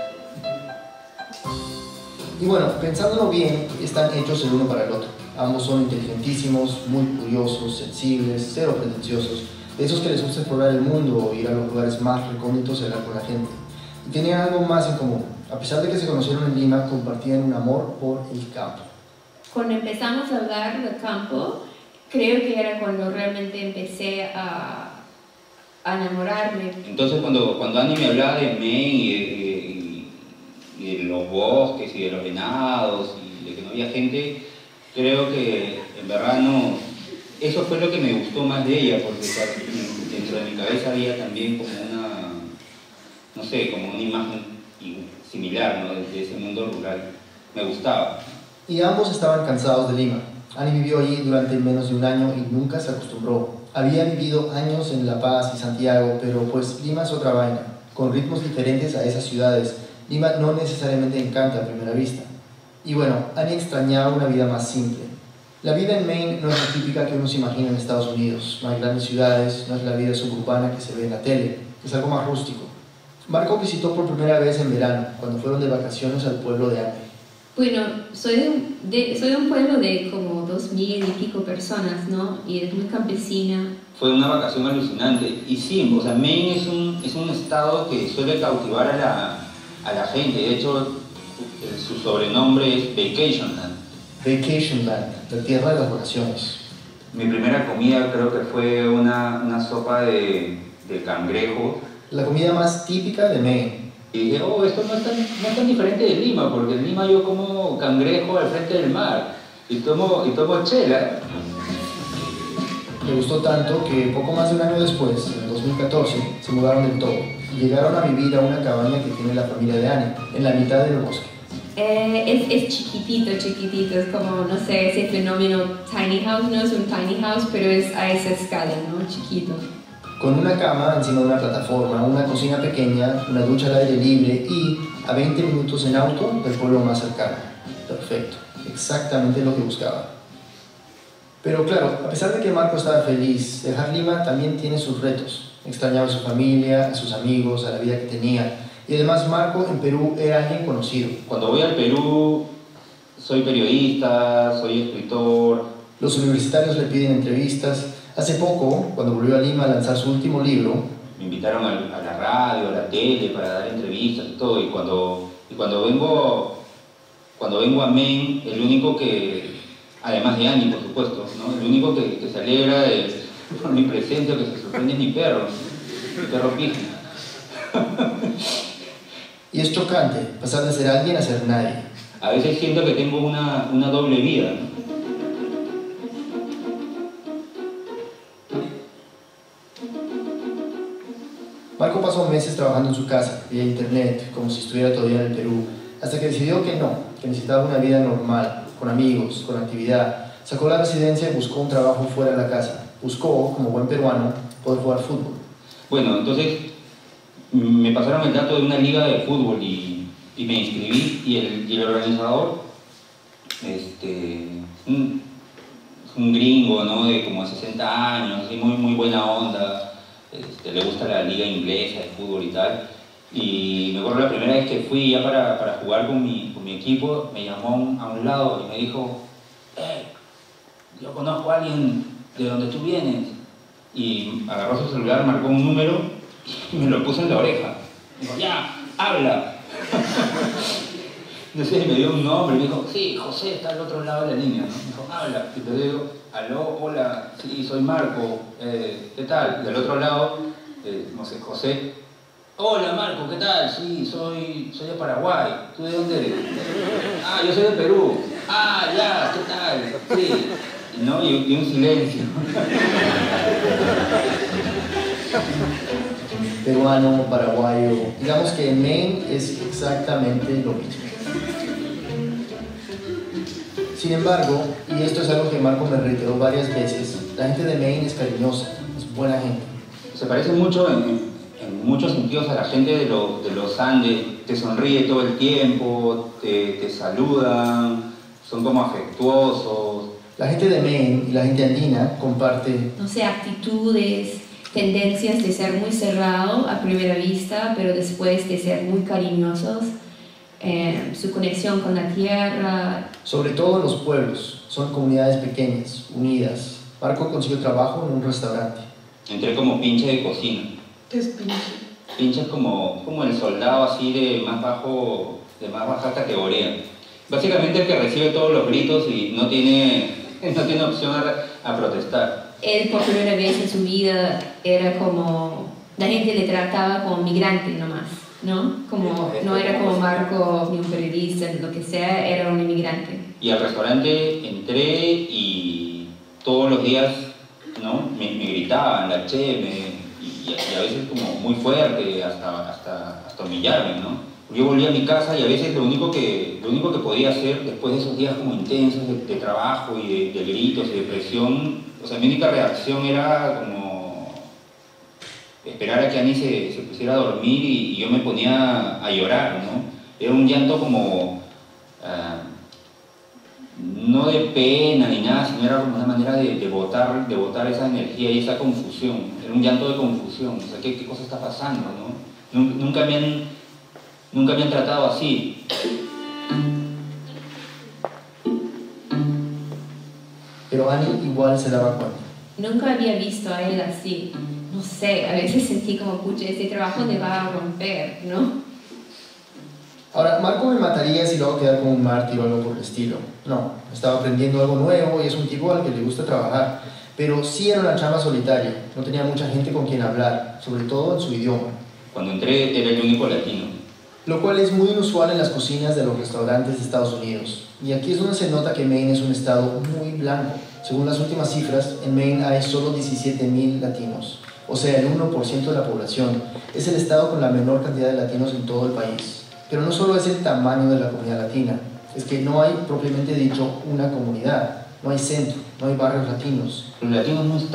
Y bueno, pensándolo bien, están hechos el uno para el otro. Ambos son inteligentísimos, muy curiosos, sensibles, cero pretenciosos, de esos que les gusta explorar el mundo o ir a los lugares más recónditos y hablar con la gente. Y tenían algo más en común. A pesar de que se conocieron en Lima, compartían un amor por el campo. Cuando empezamos a hablar del campo, creo que era cuando realmente empecé a, a enamorarme. Entonces cuando, cuando Annie me hablaba de Maine y de, y, y de los bosques y de los venados y de que no había gente, creo que en verdad no, eso fue lo que me gustó más de ella, porque dentro de mi cabeza había también como una, no sé, como una imagen similar, ¿no? de ese mundo rural. Me gustaba. Y ambos estaban cansados de Lima. Annie vivió allí durante menos de un año y nunca se acostumbró. Había vivido años en La Paz y Santiago, pero pues Lima es otra vaina, con ritmos diferentes a esas ciudades. Lima no necesariamente encanta a primera vista. Y bueno, Annie extrañaba una vida más simple. La vida en Maine no es la típica que uno se imagina en Estados Unidos. No hay grandes ciudades, no es la vida suburbana que se ve en la tele, es algo más rústico. Marco visitó por primera vez en verano, cuando fueron de vacaciones al pueblo de Annie. Bueno, soy de, un, de, soy de un pueblo de como dos mil y pico personas, ¿no? Y es muy campesina. Fue una vacación alucinante. Y sí, o sea, Maine es un, es un estado que suele cautivar a la, a la gente. De hecho, su sobrenombre es Vacation Land. Vacation Land, la tierra de las vacaciones. Mi primera comida creo que fue una, una sopa de, de cangrejo. La comida más típica de Maine. Y dije, oh, esto no es, tan, no es tan diferente de Lima, porque en Lima yo como cangrejo al frente del mar y tomo, y tomo chela. Le gustó tanto que poco más de un año después, en el dos mil catorce, se mudaron del todo y llegaron a vivir a una cabaña que tiene la familia de Annie, en la mitad del bosque. Eh, es, es chiquitito, chiquitito, es como, no sé, ese fenómeno tiny house, no es un tiny house, pero es a esa escala, ¿no? Chiquito. con una cama encima de una plataforma, una cocina pequeña, una ducha al aire libre y a veinte minutos en auto del pueblo más cercano. Perfecto, exactamente lo que buscaba. Pero claro, a pesar de que Marco estaba feliz, dejar Lima también tiene sus retos. Extrañaba a su familia, a sus amigos, a la vida que tenía. Y además Marco en Perú era alguien conocido. Cuando voy al Perú, soy periodista, soy escritor. Los universitarios le piden entrevistas. Hace poco, cuando volvió a Lima a lanzar su último libro, me invitaron a, a la radio, a la tele para dar entrevistas y todo. Y cuando, y cuando, vengo, cuando vengo a Maine, el único que, además de Annie, por supuesto, ¿no? El único que, que se alegra es, por mi presencia, que se sorprende es mi perro, mi perro Piji. Y es chocante pasar de ser alguien a ser nadie. A veces siento que tengo una, una doble vida, ¿no? Marco pasó meses trabajando en su casa, vía internet, como si estuviera todavía en el Perú, hasta que decidió que no, que necesitaba una vida normal, con amigos, con actividad. Sacó la residencia y buscó un trabajo fuera de la casa. Buscó, como buen peruano, poder jugar fútbol. Bueno, entonces me pasaron el dato de una liga de fútbol y, y me inscribí y el, y el organizador, este, un, un gringo, ¿no? De como sesenta años, así, muy, muy buena onda. Este, le gusta la liga inglesa de fútbol y tal, y me acuerdo la primera vez que fui ya para, para jugar con mi, con mi equipo, me llamó a un, a un lado y me dijo, hey, yo conozco a alguien de donde tú vienes, y agarró su celular, marcó un número y me lo puso en la oreja, me dijo, ya, habla. No sé, me dio un nombre, me dijo, sí, José está al otro lado de la línea, ¿no? Me dijo, habla, y te digo, aló, hola, sí, soy Marco, eh, ¿qué tal? Y del otro lado, eh, no sé, José, hola Marco, ¿qué tal? Sí, soy, soy de Paraguay, ¿tú de dónde eres? Ah, yo soy de Perú, ah, ya, ¿qué tal? Sí, ¿no? Y, y un silencio. Peruano, paraguayo, digamos que en Maine es exactamente lo mismo. Sin embargo, y esto es algo que Marco me reiteró varias veces, la gente de Maine es cariñosa, es buena gente. Se parece mucho en, en muchos sentidos a la gente de, lo, de los Andes, te sonríe todo el tiempo, te, te saludan, son como afectuosos. La gente de Maine y la gente andina comparte, no sé, actitudes, tendencias de ser muy cerrado a primera vista, pero después de ser muy cariñosos. Eh, su conexión con la tierra. Sobre todo los pueblos, son comunidades pequeñas, unidas. Marco consiguió trabajo en un restaurante. Entré como pinche de cocina. ¿Qué es pinche? Pinche es como, como el soldado así de más, bajo, de más baja categoría. Básicamente el que recibe todos los gritos y no tiene, no tiene opción a, a protestar. Él por primera vez en su vida era como, la gente le trataba como migrante nomás, ¿no? Como, no era como Marco, ni un periodista, lo que sea, era un inmigrante. Y al restaurante entré y todos los días, ¿no? me, me gritaban, la che, me, y, y a veces como muy fuerte, hasta, hasta, hasta humillarme, ¿no? Yo volví a mi casa y a veces lo único que, lo único que podía hacer después de esos días como intensos de, de trabajo y de, de gritos y de presión, o sea, mi única reacción era como esperar a que Annie se, se pusiera a dormir y, y yo me ponía a llorar, ¿no? Era un llanto como, uh, no de pena ni nada, sino era como una manera de, de, botar, de botar esa energía y esa confusión. Era un llanto de confusión, o sea, ¿qué, qué cosa está pasando, no? Nunca me han... Nunca me han tratado así. Pero Annie igual se daba cuenta. Nunca había visto a él así. No sé, a veces sentí como, pucha, este trabajo me va a romper, ¿no? Ahora, Marco me mataría si lo hago quedar como un mártir o algo por el estilo. No, estaba aprendiendo algo nuevo y es un tipo al que le gusta trabajar. Pero sí era una chamba solitaria. No tenía mucha gente con quien hablar, sobre todo en su idioma. Cuando entré era el único latino. Lo cual es muy inusual en las cocinas de los restaurantes de Estados Unidos. Y aquí es donde se nota que Maine es un estado muy blanco. Según las últimas cifras, en Maine hay solo diecisiete mil latinos, o sea, el uno por ciento de la población. Es el estado con la menor cantidad de latinos en todo el país. Pero no solo es el tamaño de la comunidad latina, es que no hay, propiamente dicho, una comunidad. No hay centro, no hay barrios latinos. Los latinos no están.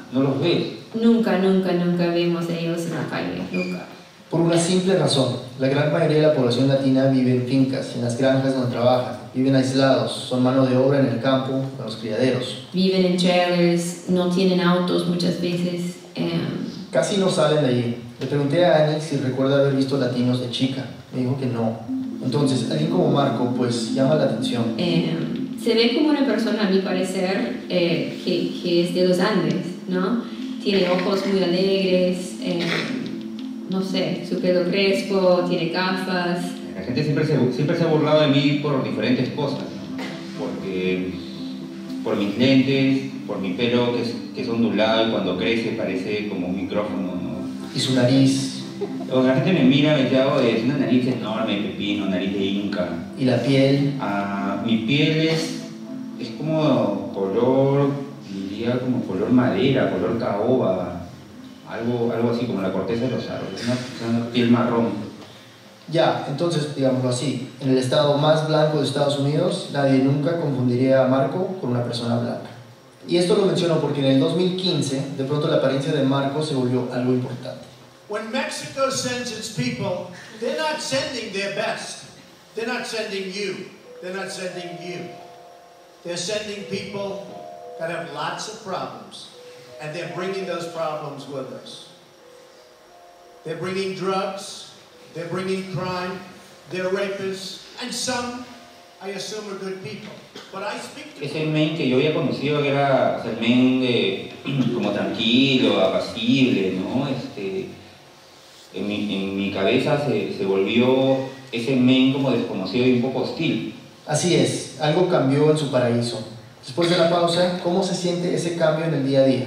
no los ves. Nunca, nunca, nunca vemos a ellos en la calle, nunca. Por una simple razón, la gran mayoría de la población latina vive en fincas, en las granjas donde trabajan, viven aislados, son mano de obra en el campo, en los criaderos. Viven en trailers, no tienen autos muchas veces. Eh, Casi no salen de allí. Le pregunté a Annie si recuerda haber visto latinos de chica. Me dijo que no. Entonces, alguien como Marco, pues, llama la atención. eh, se ve como una persona, a mi parecer, eh, que, que es de los Andes, ¿no? Tiene ojos muy alegres, eh, no sé, su pelo crespo, tiene gafas. La gente siempre se, siempre se ha burlado de mí por diferentes cosas, ¿no? Porque por mis lentes, por mi pelo que es, que es ondulado y cuando crece parece como un micrófono, ¿no? Y su nariz. La gente me mira y me dice, oh, es una nariz enorme, pepino, nariz de inca. Y la piel. Ah, mi piel es, es como color, diría como color madera, color caoba, algo, algo así como la corteza de los árboles, una, una piel marrón. Ya, entonces, digámoslo así, en el estado más blanco de Estados Unidos, nadie nunca confundiría a Marco con una persona blanca. Y esto lo menciono porque en el dos mil quince, de pronto la apariencia de Marco se volvió algo importante. When Mexico sends its people, they're not sending their best. They're not sending you. They're not sending you. They're sending people that have lots of problems, and they're bringing those problems with us. They're bringing drugs, they're bringing crime, they're rapists, and some, I assume, are good people. But I speak to Es el men que yo había conocido, que era o sea, el men de, como tranquilo, apacible, ¿no? Este, en, mi, en mi cabeza se, se volvió ese men como desconocido y un poco hostil. Así es, algo cambió en su paraíso. Después de la pausa, ¿cómo se siente ese cambio en el día a día?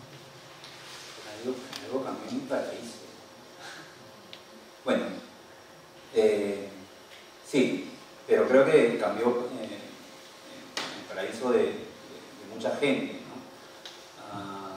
Algo, algo cambió en mi paraíso. Bueno, eh, sí, pero creo que cambió eh, el paraíso de, de, de mucha gente, ¿no? Ah,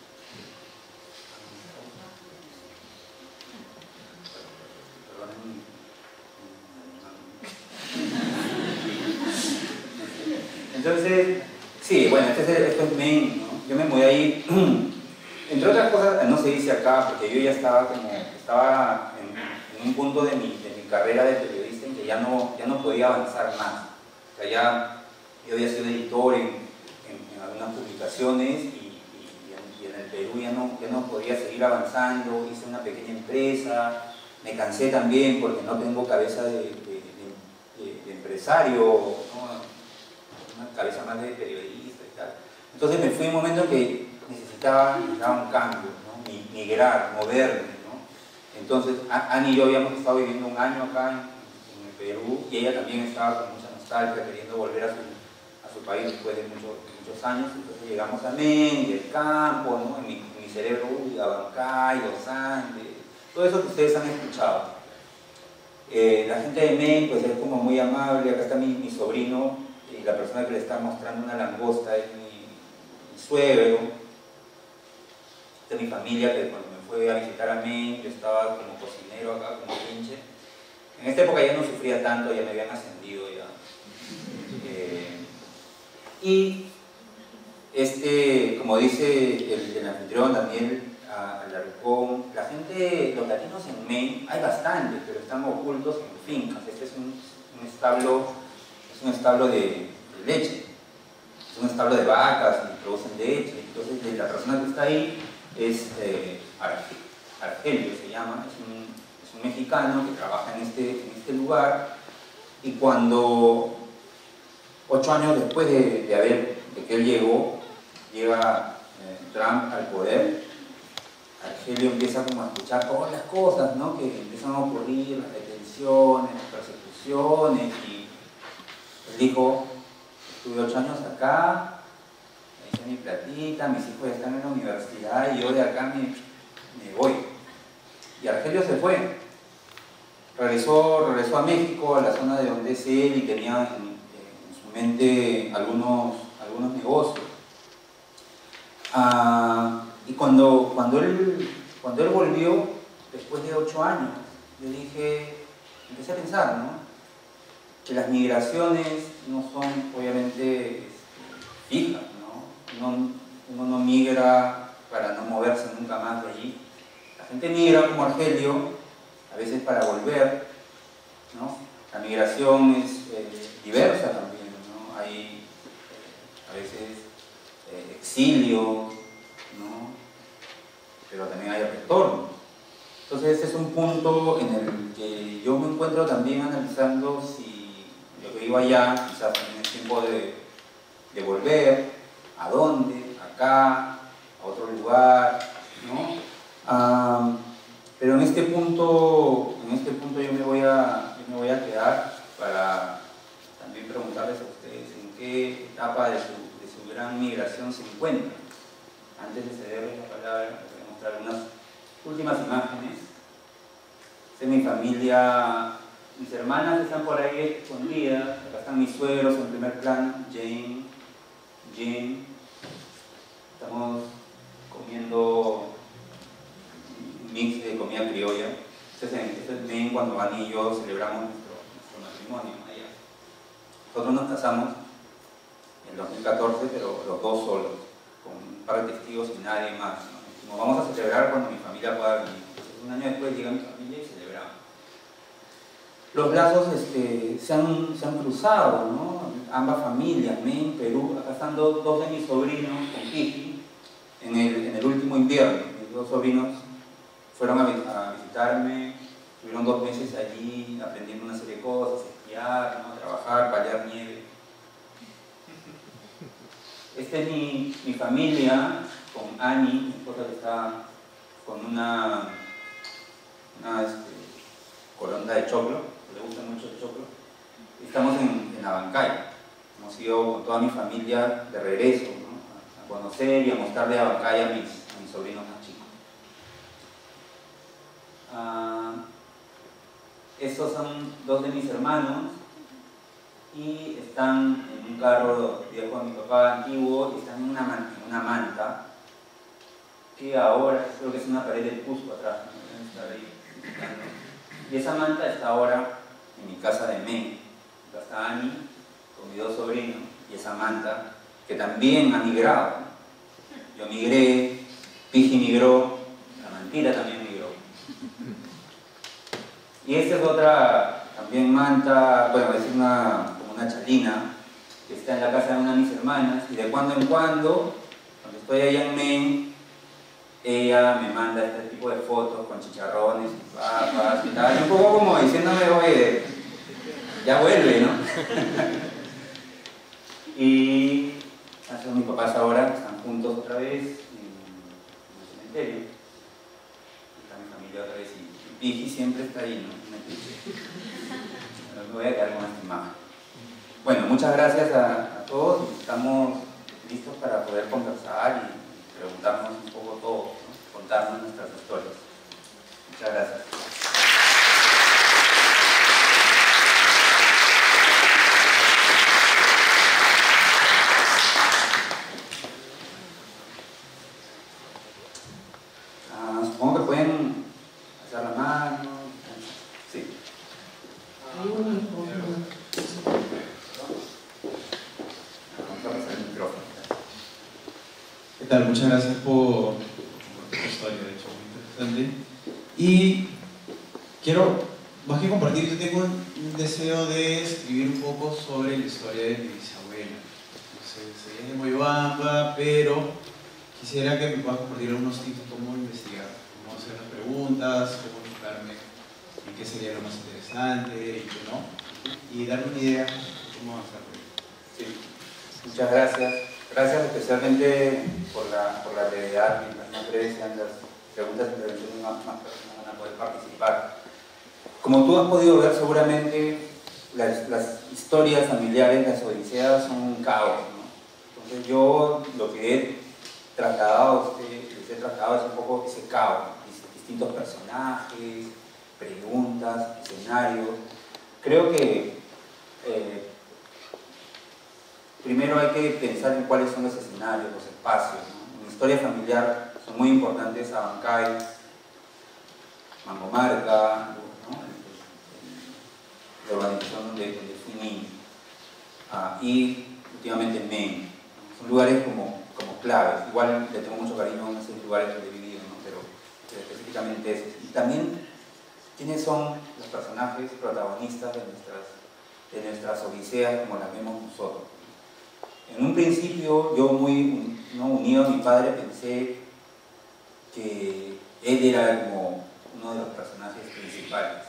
Entonces, sí, bueno, este es, este es main, ¿no? Yo me mudé ahí, entre otras cosas, no se dice acá, porque yo ya estaba como, estaba en, en un punto de mi, de mi carrera de periodista en que ya no, ya no podía avanzar más. O sea, ya yo había sido editor en, en, en algunas publicaciones y, y, y, en, y en el Perú ya no, ya no podía seguir avanzando, hice una pequeña empresa, me cansé también porque no tengo cabeza de, de, de, de, de empresario, ¿no? Una cabeza más de periodista y tal. Entonces me fui en un momento que necesitaba, necesitaba un cambio, ¿no? Migrar, moverme, ¿no? Entonces Ani y yo habíamos estado viviendo un año acá en, en el Perú y ella también estaba con mucha nostalgia queriendo volver a su, a su país después de muchos, muchos años. Entonces llegamos a Men, y el campo, ¿no? En mi, en mi cerebro, uy, Abancay, Los Andes, todo eso que ustedes han escuchado. Eh, la gente de Men pues es como muy amable. Acá está mi, mi sobrino, y la persona que le está mostrando una langosta es mi, mi suegro. Esta es mi familia, que cuando me fue a visitar a Men, yo estaba como cocinero acá, como pinche. En esta época ya no sufría tanto, ya me habían ascendido ya. Eh, y este, como dice el, el anfitrión Daniel Alarcón, la gente, los latinos en Men, hay bastantes, pero están ocultos en fincas. Este es un, un establo, es un establo de, de leche, es un establo de vacas y producen leche. Entonces la persona que está ahí es eh, Argelio, se llama, es un, es un mexicano que trabaja en este, en este lugar. Y cuando, ocho años después de, de, haber, de que él llegó, llega eh, Trump al poder, Argelio empieza como a escuchar todas las cosas, ¿no? Que empiezan a ocurrir, las detenciones, las persecuciones, y él dijo, estuve ocho años acá, me hice mi platita, mis hijos ya están en la universidad y yo de acá me, me voy. Y Argelio se fue, regresó, regresó a México, a la zona de donde es él, y tenía en, en su mente algunos, algunos negocios. Ah, y cuando, cuando, él, cuando él volvió, después de ocho años, yo dije, empecé a pensar, ¿no? Que las migraciones no son obviamente este, fijas, ¿no? Uno, uno no migra para Evangelio, a veces para volver, ¿no? La migración es eh, diversa también, ¿no? Hay eh, a veces eh, exilio, ¿no? Pero también hay retorno. Entonces ese es un punto en el que yo me encuentro también analizando si lo que vivo allá, quizás también es tiempo de, de volver, a dónde, acá, a otro lugar, ¿no? Ah, pero en este punto, en este punto yo me voy a, yo me voy a quedar para también preguntarles a ustedes en qué etapa de su, de su gran migración se encuentran. Antes de cederles la palabra, les voy a mostrar unas últimas imágenes. Esta es mi familia, mis hermanas están por ahí escondidas, acá están mis suegros en primer plano, Jane, Jim. Estamos comiendo un mix de comida criolla. Este es, este es bien cuando Ani y yo celebramos nuestro, nuestro matrimonio allá. Nosotros nos casamos en el dos mil catorce, pero los dos solos, con un par de testigos y nadie más, ¿no? Como vamos a celebrar cuando mi familia pueda venir. Entonces, un año después llega mi familia y celebramos. Los lazos este, se, han, se han cruzado, ¿no? Ambas familias, Maine, Perú. Acá están dos, dos de mis sobrinos con Kiki en el, en el último invierno. Mis dos sobrinos fueron a, a visitarme, estuvieron dos meses allí aprendiendo una serie de cosas, esquiar, ¿no? Trabajar, paliar nieve. Esta es mi, mi familia con Annie, mi esposa que está con una, una este, colonda de choclo, le gusta mucho el choclo. Estamos en, en Abancay. Hemos ido con toda mi familia de regreso, ¿no? A conocer y a mostrarle a Abancay a mis, a mis sobrinos más chicos. Uh, estos son dos de mis hermanos y están en un carro viejo de mi papá antiguo y están en una, en una manta que ahora creo que es una pared del Cusco atrás, ¿no? Estar ahí visitando. Y esa manta está ahora en mi casa de Maine. Acá está Annie con mis dos sobrinos y esa manta que también ha migrado. Yo migré, Piji migró, la mantita también migró. Y esta es otra también manta, bueno, es una, como una chalina que está en la casa de una de mis hermanas y de cuando en cuando, cuando estoy allá en Maine, ella me manda este tipo de fotos con chicharrones y papas y tal, y un poco como diciéndome, oye, ya vuelve, ¿no? Y son mis papás ahora, están juntos otra vez en, en el cementerio. Está mi familia otra vez y, y Piji siempre está ahí, ¿no? Me voy a quedar con esta imagen. Bueno, muchas gracias a, a todos. Estamos listos para poder conversar y preguntarnos un poco todo, ¿no? Contarnos nuestras historias. Muchas gracias. Ah, supongo que pueden hacer la mano. Sí. ¿Qué tal? Muchas gracias por, por tu historia, de hecho, muy interesante. Y quiero, más que compartir, yo tengo un deseo de escribir un poco sobre la historia de mi bisabuela. Entonces, ella es de Moyobamba, pero quisiera que me puedas compartir algunos tips de cómo investigar, cómo hacer las preguntas, cómo enfocarme en qué sería lo más interesante y qué no, y darme una idea de cómo avanzar. Sí. Muchas gracias. Gracias especialmente por la, por la brevedad, mientras más breves sean las preguntas de intervención, más, más personas van a poder participar. Como tú has podido ver, seguramente las, las historias familiares, las odiseas, son un caos, ¿no? Entonces yo lo que he tratado, les he tratado es un poco ese caos, distintos personajes, preguntas, escenarios. Creo que eh, primero hay que pensar en cuáles son los escenarios, los espacios, ¿no? En la historia familiar son muy importantes Abancay, Mangomarca, ¿no? La urbanización donde, donde fui niño, ah, y últimamente Maine. Son lugares como, como claves. Igual le tengo mucho cariño a esos lugares donde he vivido, ¿no? Pero específicamente eso. Y también, ¿quiénes son los personajes protagonistas de nuestras, de nuestras odiseas como las vemos nosotros? En un principio, yo muy ¿no? unido a mi padre, pensé que él era como uno de los personajes principales.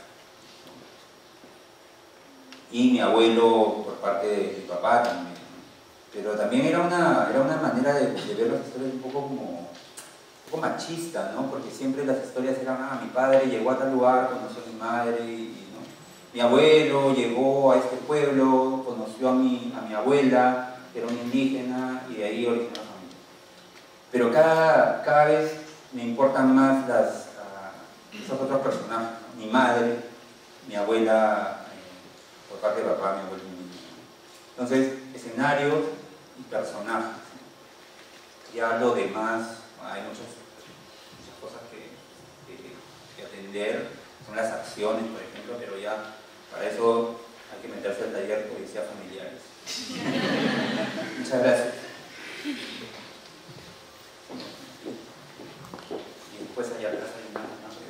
Y mi abuelo por parte de mi papá también. Pero también era una, era una manera de, de ver las historias un poco como un poco machista, ¿no? Porque siempre las historias eran, ah, mi padre llegó a tal lugar, conoció a mi madre, y, ¿no? Mi abuelo llegó a este pueblo, conoció a mi, a mi abuela, que era una indígena, y de ahí originó la familia. Pero cada, cada vez me importan más las, uh, esos otros personajes, ¿no? Mi madre, mi abuela, eh, por parte de papá, mi abuelo indígena. Entonces, escenarios y personajes. Ya lo demás, hay muchas, muchas cosas que, que, que atender, son las acciones, por ejemplo, pero ya para eso hay que meterse al taller de policía familiares. Muchas gracias. Y después allá atrás hay una,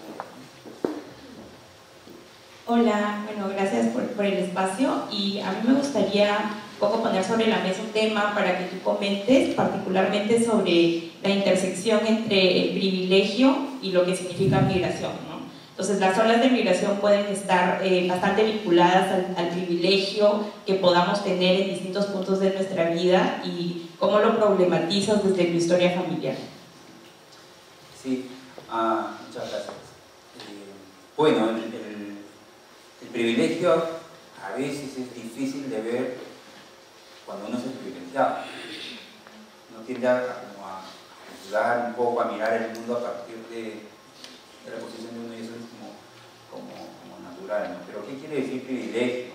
una pregunta. Hola, bueno, gracias por, por el espacio, y a mí me gustaría un poco poner sobre la mesa un tema para que tú comentes particularmente sobre la intersección entre el privilegio y lo que significa migración, ¿no? Entonces, las olas de migración pueden estar eh, bastante vinculadas al, al privilegio que podamos tener en distintos puntos de nuestra vida, y cómo lo problematizas desde tu historia familiar. Sí, uh, muchas gracias. Eh, bueno, el, el, el privilegio a veces es difícil de ver cuando uno es el privilegiado. Uno tiende a, como a juzgar un poco, a mirar el mundo a partir de, de la posición de uno, y eso es como, como, como natural, ¿no? Pero ¿qué quiere decir privilegio?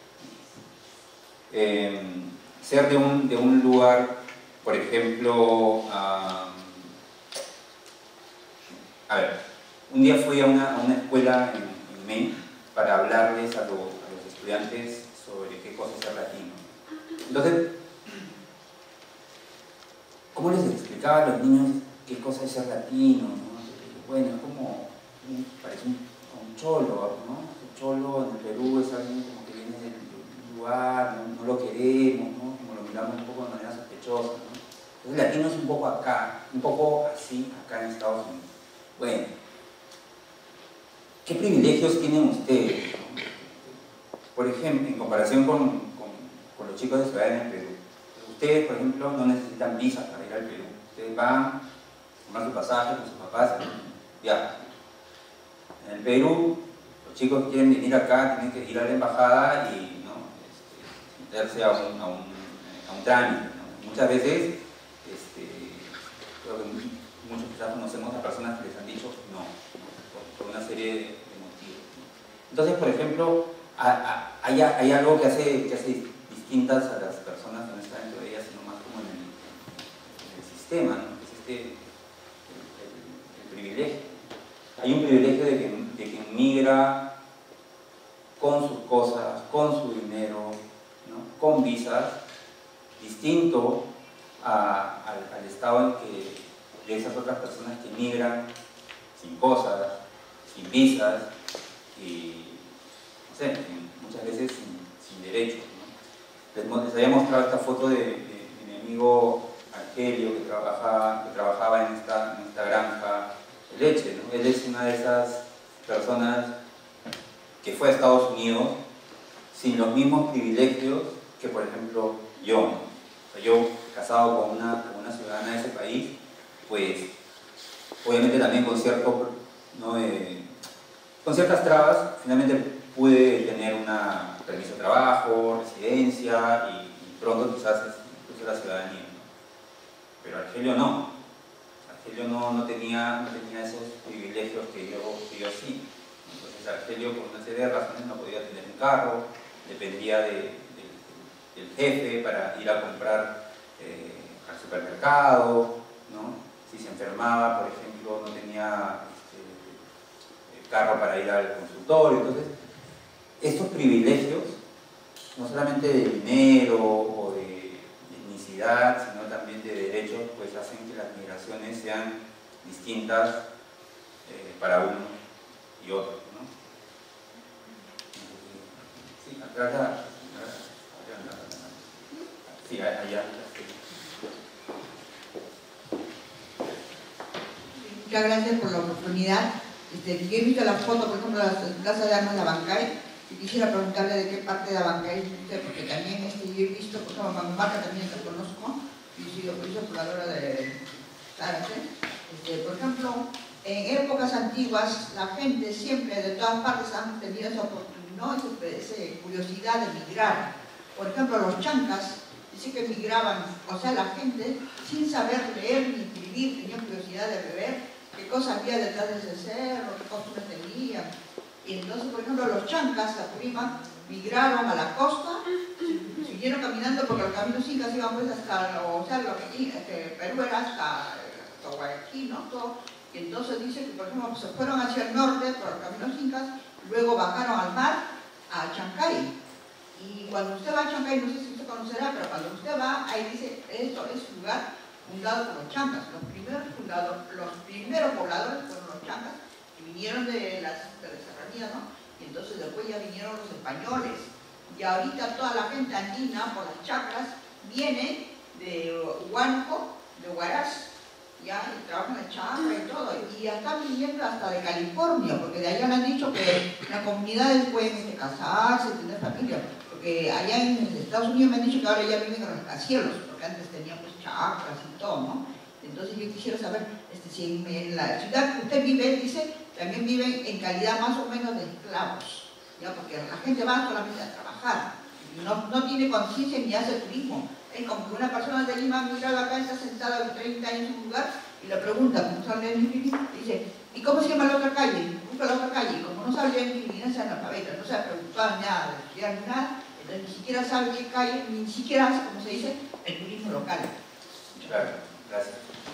Eh, ser de un, de un lugar, por ejemplo, um, a ver, un día fui a una, a una escuela en, en Maine para hablarles a, lo, a los estudiantes sobre qué cosa es ser latino. Entonces, ¿cómo les explicaba a los niños qué cosa es ser latino, ¿no? Bueno, es como, parece un, un cholo, ¿no? El cholo en el Perú es alguien como que viene del lugar, no, no lo queremos, ¿no? Como lo miramos un poco de manera sospechosa, ¿no? Entonces, latino es un poco acá, un poco así acá en Estados Unidos. Bueno, ¿qué privilegios tienen ustedes, ¿no? Por ejemplo, en comparación con con los chicos de ciudad en el Perú. Ustedes, por ejemplo, no necesitan visas para ir al Perú. Ustedes van, toman su pasaje con sus papás, ya. En el Perú, los chicos que quieren venir acá tienen que ir a la embajada y ¿no? este, meterse a un, a un, a un trámite, ¿no? Muchas veces, este, creo que muchos quizás conocemos a personas que les han dicho no, por, por una serie de, de motivos, ¿no? Entonces, por ejemplo, hay, hay algo que hace, que hace distintas a las personas que no están dentro de ellas, sino más como en el, en el sistema, ¿no? Es este, el, el, el privilegio. Hay un privilegio de que, de que migra con sus cosas, con su dinero, ¿no? Con visas, distinto a, al, al estado en que de esas otras personas que migran sin cosas, sin visas y, no sé, muchas veces sin, sin derechos. Les había mostrado esta foto de, de, de mi amigo Argelio, que trabajaba, que trabajaba en, esta, en esta granja de leche, ¿no? Él es una de esas personas que fue a Estados Unidos sin los mismos privilegios que, por ejemplo, yo, ¿no? O sea, yo, casado con una, con una ciudadana de ese país, pues, obviamente también con, cierto, ¿no? eh, con ciertas trabas, finalmente pude tener un permiso de trabajo, residencia y, y pronto quizás incluso la ciudadanía, ¿no? Pero Argelio no. Argelio no, no, tenía, no tenía esos privilegios que yo, que yo sí. Entonces Argelio, por una serie de razones, no podía tener un carro, dependía de, de, del jefe para ir a comprar eh, al supermercado, ¿no? Si se enfermaba, por ejemplo, no tenía este, carro para ir al consultorio. Entonces, estos privilegios, no solamente de dinero o de etnicidad, sino también de derechos, pues hacen que las migraciones sean distintas eh, para uno y otro, ¿no? Sí, acá, acá, acá, sí, allá. Muchas gracias por la oportunidad. Este, yo he visto las fotos, por ejemplo, de la Plaza de Armas de Abancay, y quisiera preguntarle de qué parte de Abancay es usted, porque también este, yo he visto, por ejemplo, Mambaca también la conozco, y he sido, he sido pobladora de Zárate. Este, por ejemplo, en épocas antiguas, la gente siempre, de todas partes, han tenido esa oportunidad, ¿no? esa, esa curiosidad de migrar. Por ejemplo, los chancas, dice que migraban, o sea, la gente, sin saber leer ni escribir, tenía curiosidad de beber, qué cosas había detrás de ese cerro, qué costumbres tenían. Y entonces, por ejemplo, los chancas, la prima, migraron a la costa, siguieron caminando porque los caminos incas iban pues hasta, o sea, lo que este, Perú era hasta, hasta Guayaquil, ¿no? Todo. Y entonces dice que, por ejemplo, se fueron hacia el norte por los caminos incas, luego bajaron al mar, a Chancay. Y cuando usted va a Chancay, no sé si usted conocerá, pero cuando usted va, ahí dice, esto es un lugar fundado por los chancas. Los primeros fundadores, los primeros pobladores fueron los chancas, que vinieron de las, de la serranía, ¿no? Y entonces después ya vinieron los españoles. Y ahorita toda la gente andina, por las chacras, viene de Huánuco, de Huaraz, ya, y trabajan en chacra y todo. Y ya están viniendo hasta de California, porque de allá me han dicho que las comunidades pueden este, casarse, tener familia. Porque allá en Estados Unidos me han dicho que ahora ya viven en los rascacielos, porque antes tenían pues chacras y todo, ¿no? Entonces yo quisiera saber este, si en, en la ciudad que usted vive, dice, también viven en calidad más o menos de esclavos, ¿ya? Porque la gente va solamente a trabajar, no, no tiene conciencia ni hace turismo. Es como que una persona de Lima ha migrado acá, está sentada de treinta años en un lugar y le pregunta, como no sabe leer ni dice, ¿y cómo se llama la otra calle? Busca la otra calle, y como no sabe leer ni no es analfabeta, no se ha preguntado nada, de estudiar ni nada, entonces ni siquiera sabe qué calle, ni siquiera hace, como se dice, el turismo local. Claro, gracias.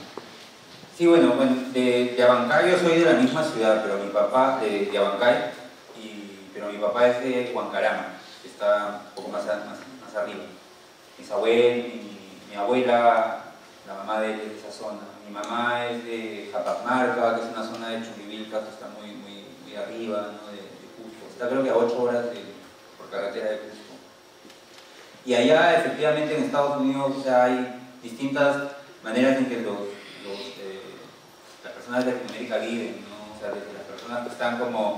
Sí, bueno, bueno de, de Abancay yo soy de la misma ciudad, pero mi papá, de, de Abancay, y, pero mi papá es de Huancarama, que está un poco más, más, más arriba. Mis abuelos, mi, mi abuela, la mamá de, de esa zona. Mi mamá es de Japasmarca, que es una zona de Chumbivilca, que está muy, muy, muy arriba, ¿no? de, de Cusco. Está creo que a ocho horas de, por carretera de Cusco. Y allá, efectivamente, en Estados Unidos, o sea, hay distintas maneras en que los, los, eh, las personas de Latinoamérica viven, ¿no? O sea, desde las personas que están como,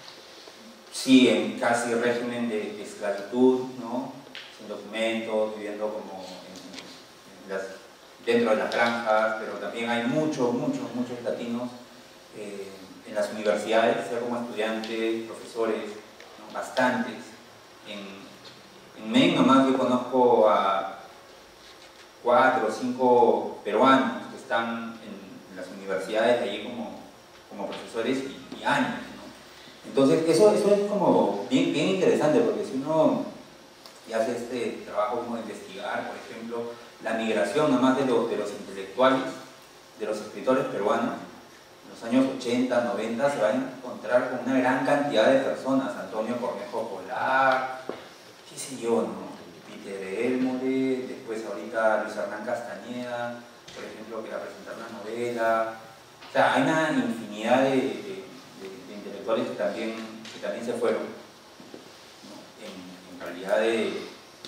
sí, en casi régimen de, de esclavitud, ¿no? Sin documentos, viviendo como en, en las, dentro de las granjas, pero también hay muchos, muchos, muchos latinos eh, en las universidades, sea como estudiantes, profesores, ¿no? Bastantes. En, en M E N nomás yo conozco a cuatro o cinco peruanos que están en, en las universidades allí como, como profesores y, y años, ¿no? Entonces eso, eso es como bien, bien interesante, porque si uno y hace este trabajo como de investigar, por ejemplo, la migración nomás de los, de los intelectuales, de los escritores peruanos, en los años ochenta, noventa se van a encontrar con una gran cantidad de personas, Antonio Cornejo Polar, qué sé yo, ¿no? Peter Elmore, después ahorita Luis Hernán Castañeda, por ejemplo, que va a presentar una novela. O sea, hay una infinidad de, de, de, de intelectuales que también, que también se fueron, ¿no? en, en calidad de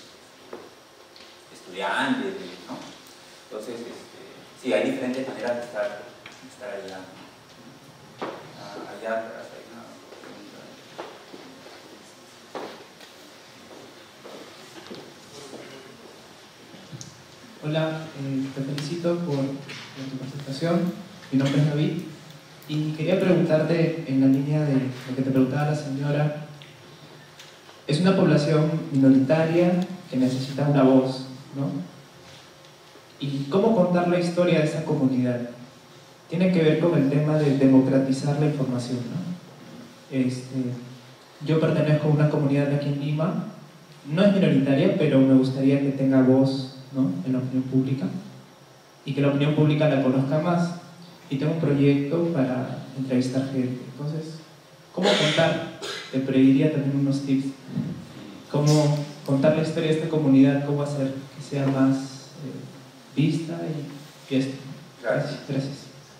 estudiantes, ¿no? Entonces, este, sí, hay diferentes maneras de estar, de estar allá. Ah, allá atrás hay una pregunta. Hola, eh, te felicito por, por tu presentación. Mi nombre es David y quería preguntarte en la línea de lo que te preguntaba la señora. Es una población minoritaria que necesita una voz, ¿no? ¿Y cómo contar la historia de esa comunidad? Tiene que ver con el tema de democratizar la información, ¿no? Este, yo pertenezco a una comunidad de aquí en Lima, no es minoritaria, pero me gustaría que tenga voz, ¿no? en la opinión pública y que la opinión pública la conozca más. Y tengo un proyecto para entrevistar gente. Entonces, ¿cómo contar? Te pediría también unos tips. ¿Cómo contar la historia de esta comunidad? ¿Cómo hacer que sea más eh, vista y, y esto? Claro. Gracias. Gracias.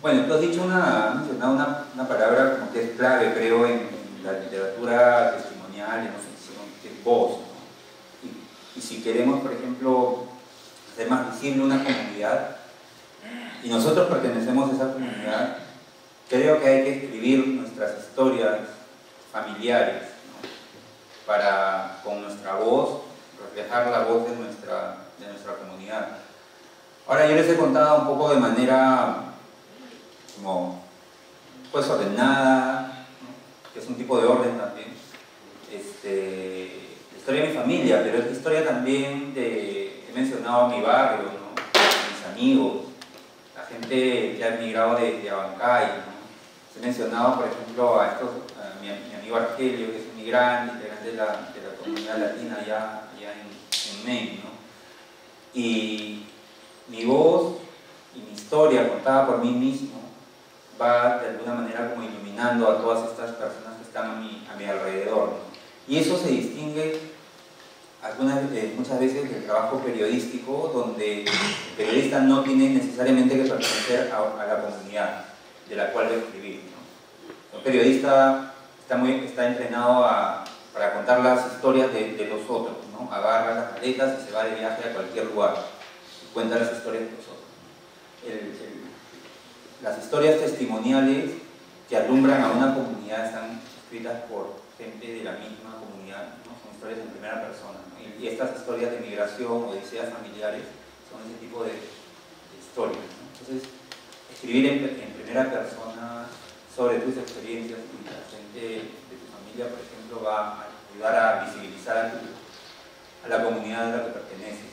Bueno, tú has dicho una, has mencionado una, una palabra como que es clave, creo, en, en la literatura testimonial, en la ficción, que es voz, ¿no? Y, y si queremos, por ejemplo, hacer más visible una comunidad, y nosotros pertenecemos a esa comunidad, creo que hay que escribir nuestras historias familiares, ¿no? Para, con nuestra voz, reflejar la voz de nuestra, de nuestra comunidad. Ahora, yo les he contado un poco de manera como pues ordenada, ¿no? Que es un tipo de orden también, este, la historia de mi familia, pero es la historia también de, he mencionado mi barrio, ¿no? Mis amigos, la gente que ha emigrado de, de Abancay, ¿no? He mencionado, por ejemplo, a, estos, a mi, mi amigo Argelio, que es inmigrante, integrante de la, de la comunidad latina allá, allá en, en Maine, ¿no? Y mi voz y mi historia contada por mí mismo va de alguna manera como iluminando a todas estas personas que están a mi, a mi alrededor, ¿no? Y eso se distingue algunas, eh, muchas veces del trabajo periodístico, donde el periodista no tiene necesariamente que pertenecer a, a la comunidad de la cual va a escribir, ¿no? El periodista está, muy, está entrenado a, para contar las historias de, de los otros, ¿no? Agarra las maletas y se va de viaje a cualquier lugar y cuenta las historias de los otros. El, el, Las historias testimoniales que alumbran a una comunidad están escritas por gente de la misma comunidad, ¿no? Son historias en primera persona, ¿no? Y, y estas historias de migración, odiseas familiares, son ese tipo de, de historias, ¿no? Entonces, escribir en, en primera persona sobre tus experiencias y la gente de tu familia, por ejemplo, va a ayudar a visibilizar a, tu, a la comunidad a la que perteneces.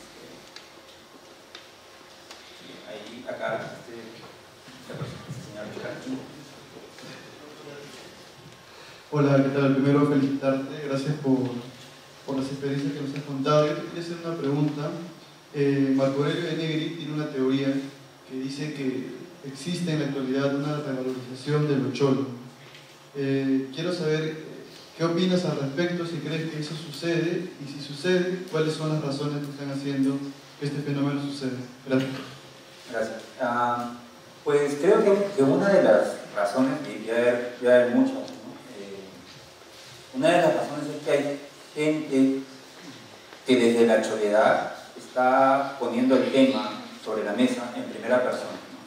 Ahí, acá, este, Hola, ¿qué tal? Primero felicitarte, gracias por, por las experiencias que nos has contado. Yo te quería hacer una pregunta. Eh, Marco Aurelio de Negri tiene una teoría que dice que existe en la actualidad una revalorización de lo cholo. Eh, quiero saber qué opinas al respecto, si crees que eso sucede, y si sucede, cuáles son las razones que están haciendo que este fenómeno suceda. Gracias. Gracias. Uh... Pues creo que, que una de las razones, y debe haber, debe haber muchas, ¿no? eh, una de las razones es que hay gente que desde la choledad está poniendo el tema sobre la mesa en primera persona, ¿no?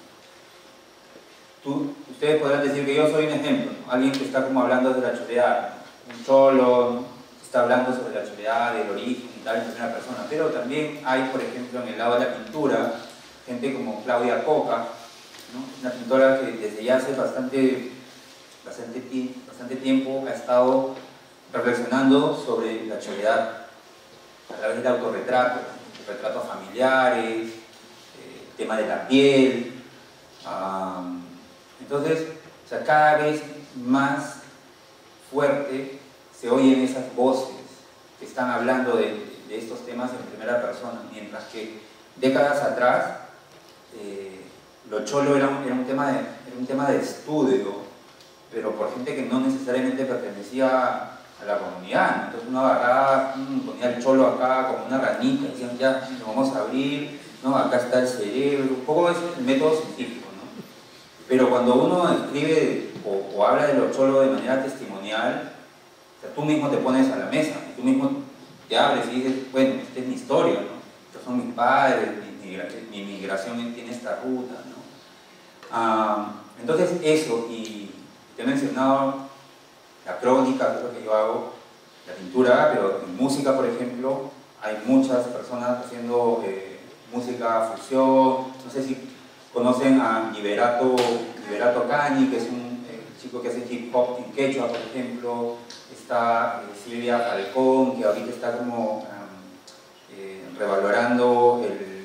Tú, ustedes podrán decir que yo soy un ejemplo, ¿no? Alguien que está como hablando de la choledad, ¿no? Un cholo, ¿no? Que está hablando sobre la choledad, del origen y tal en primera persona, pero también hay, por ejemplo, en el lado de la pintura, gente como Claudia Coca, ¿no? Una pintora que desde ya hace bastante, bastante, bastante tiempo ha estado reflexionando sobre la choledad a través del autorretrato, retratos familiares, eh, tema de la piel. Um, entonces, o sea, cada vez más fuerte se oyen esas voces que están hablando de, de estos temas en primera persona, mientras que décadas atrás eh, lo cholo era un, era, un tema de, era un tema de estudio, pero por gente que no necesariamente pertenecía a la comunidad, ¿no? Entonces uno agarraba, ponía el cholo acá como una ranita, decían ya, lo vamos a abrir, ¿no? Acá está el cerebro, un poco es el método científico, ¿no? Pero cuando uno escribe o, o habla de lo cholo de manera testimonial, o sea, tú mismo te pones a la mesa, y tú mismo te abres y dices, bueno, esta es mi historia, ¿no? Estos son mis padres, mi, migra mi migración tiene esta ruta, ¿no? Uh, entonces eso, y te he mencionado la crónica, que es lo que yo hago, la pintura, pero en música, por ejemplo, hay muchas personas haciendo eh, música fusión. No sé si conocen a Liberato, Liberato Cani, que es un eh, chico que hace hip hop en quechua, por ejemplo. Está eh, Silvia Falcón, que ahorita está como um, eh, revalorando el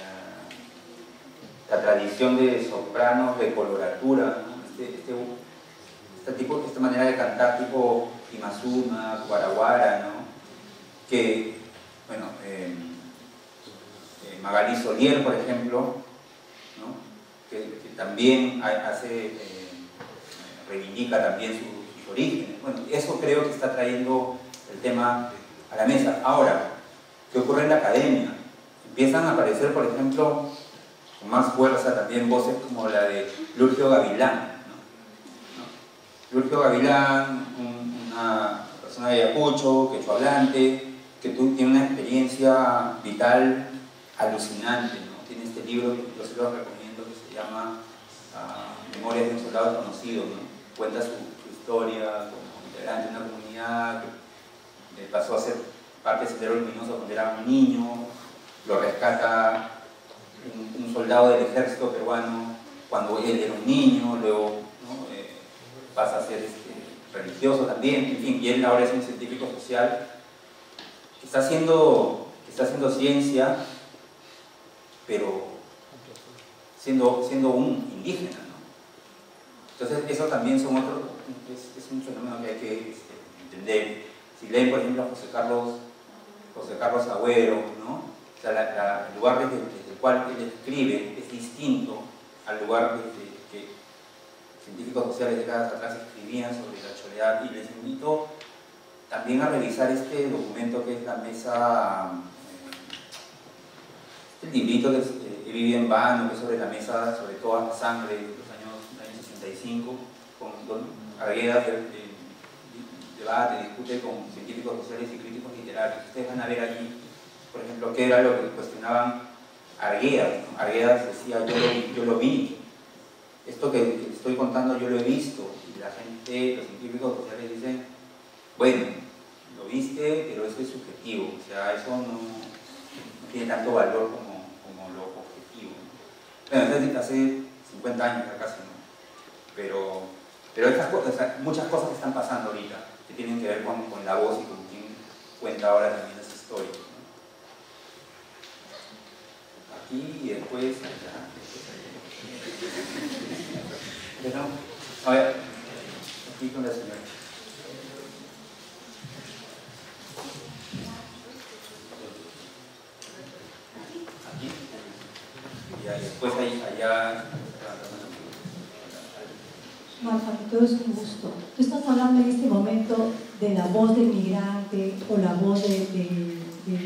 la tradición de sopranos de coloratura, ¿no? este, este, este tipo, esta manera de cantar tipo Imazuma, Guaraguara, ¿no? Que, bueno, eh, eh, Magalí Solier, por ejemplo, ¿no? que, que también hace, eh, reivindica también sus, sus orígenes. Bueno, eso creo que está trayendo el tema a la mesa. Ahora, ¿qué ocurre en la academia? Empiezan a aparecer, por ejemplo, con más fuerza también voces como la de Lurgio Gavilán, ¿no? ¿No? Lurgio Gavilán, un, una persona de Ayacucho, quechua hablante, que tú, tiene una experiencia vital alucinante, ¿no? Tiene este libro que yo se lo recomiendo que se llama uh, Memorias de un soldado desconocido, ¿no? Cuenta su, su historia como integrante de una comunidad que le pasó a ser parte del Sendero Luminoso cuando era un niño, lo rescata un, un soldado del ejército peruano cuando él era un niño, luego, ¿no? eh, pasa a ser este, religioso también, en fin, y él ahora es un científico social que está haciendo, que está haciendo ciencia, pero siendo, siendo un indígena, ¿no? Entonces eso también son otros, es, es un fenómeno que hay que este, entender. Si leen, por ejemplo, a José Carlos, José Carlos Agüero, ¿no? O sea, la, la, el lugar desde, desde el cual él escribe es distinto al lugar desde que científicos sociales décadas atrás escribían sobre la choledad, y les invito también a revisar este documento que es la mesa, este librito que es eh, He vivido en vano, que es sobre la mesa, sobre toda la sangre de los años, años sesenta y cinco, con Don Arguedas, de, de, debate, discute con científicos sociales y críticos literarios. Ustedes van a ver allí, por ejemplo, qué era lo que cuestionaban Arguedas, ¿no? Arguedas decía, yo lo, yo lo vi, esto que, que estoy contando yo lo he visto, y la gente, los científicos sociales dicen, bueno, lo viste, pero eso es subjetivo, o sea, eso no, no tiene tanto valor como, como lo objetivo. Bueno, entonces hace cincuenta años ya casi, ¿no? Pero, pero estas cosas, o sea, muchas cosas que están pasando ahorita, que tienen que ver con, con la voz y con quien cuenta ahora también esa historia, ¿no? Aquí y después allá, después allá. A ver, aquí con la señora. Aquí. Y después ahí, allá. Marta, todo es un gusto. Tú estás hablando en este momento de la voz del migrante o la voz de, de,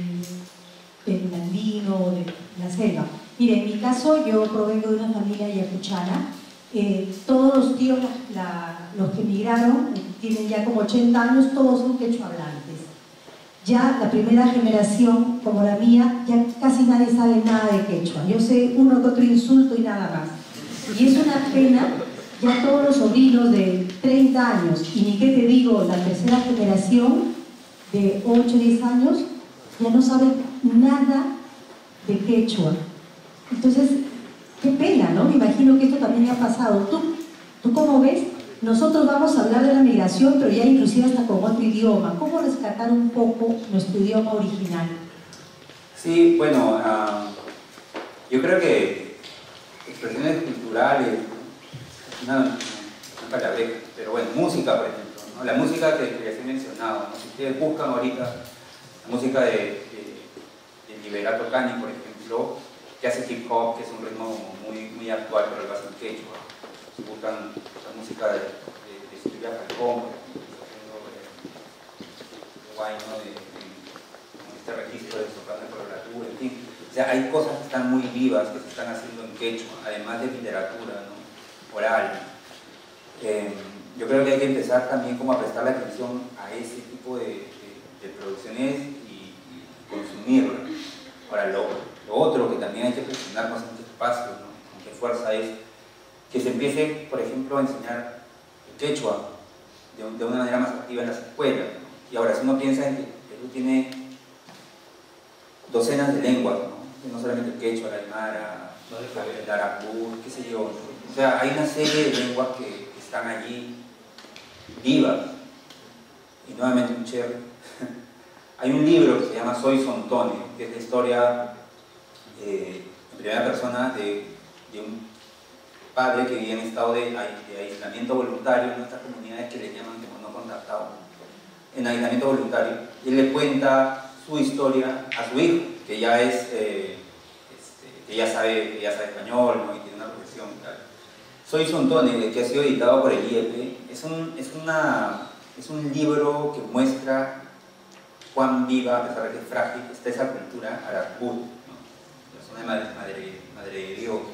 de, del andino o de la selva. Mire, en mi caso yo provengo de una familia ayacuchana. Eh, todos los tíos, la, la, los que emigraron, eh, tienen ya como ochenta años, todos son quechua hablantes. Ya la primera generación, como la mía, ya casi nadie sabe nada de quechua. Yo sé uno que otro insulto y nada más. Y es una pena. Ya todos los sobrinos de treinta años, y ni qué te digo, la tercera generación de ocho o diez años, ya no saben nada de quechua. Entonces, qué pena, ¿no? Me imagino que esto también ha pasado. ¿Tú, ¿Tú cómo ves? Nosotros vamos a hablar de la migración, pero ya inclusive hasta con otro idioma. ¿Cómo rescatar un poco nuestro idioma original? Sí, bueno, uh, yo creo que expresiones culturales, no, no, no palabreja, pero bueno, música, por ejemplo, ¿no? La música que, que les he mencionado, ¿no? Si ustedes buscan ahorita la música de, de, de Liberato Cani, por ejemplo, que hace hip hop, que es un ritmo muy, muy actual, pero lo hace en quechua. Si buscan la música de, de, de Silvia Falcón, por ejemplo, de, de guay, ¿no? de, de, de este registro de soprano de coloratura, en fin. O sea, hay cosas que están muy vivas, que se están haciendo en quechua, además de literatura, ¿no? Oral. Eh, yo creo que hay que empezar también como a prestarle atención a ese tipo de, de, de producciones y, y consumirlas. Ahora, lo, lo otro que también hay que presionarnos en este espacio, ¿no? Con qué fuerza es que se empiece, por ejemplo, a enseñar el quechua de, de una manera más activa en las escuelas, ¿no? Y ahora, si uno piensa en que Perú tiene docenas de lenguas, ¿no? No solamente el quechua, el aymara, el arapú, qué sé yo, ¿no? O sea, hay una serie de lenguas que, que están allí vivas. Y nuevamente un cherry. Hay un libro que se llama Soy Sontone, que es la historia eh, en primera persona de, de un padre que vivía en estado de, de aislamiento voluntario en nuestras comunidades que le llaman como no contactado, en aislamiento voluntario. Y él le cuenta su historia a su hijo, que ya es eh, este, que ya sabe, que ya sabe español, ¿no? Y tiene una profesión y tal. Soy Sontone, que ha sido editado por el I E P, es un, es, una, es un libro que muestra cuán viva, a pesar de que es frágil, está esa cultura arapú, ¿no? La zona de Madre, Madre, Madre de Dios.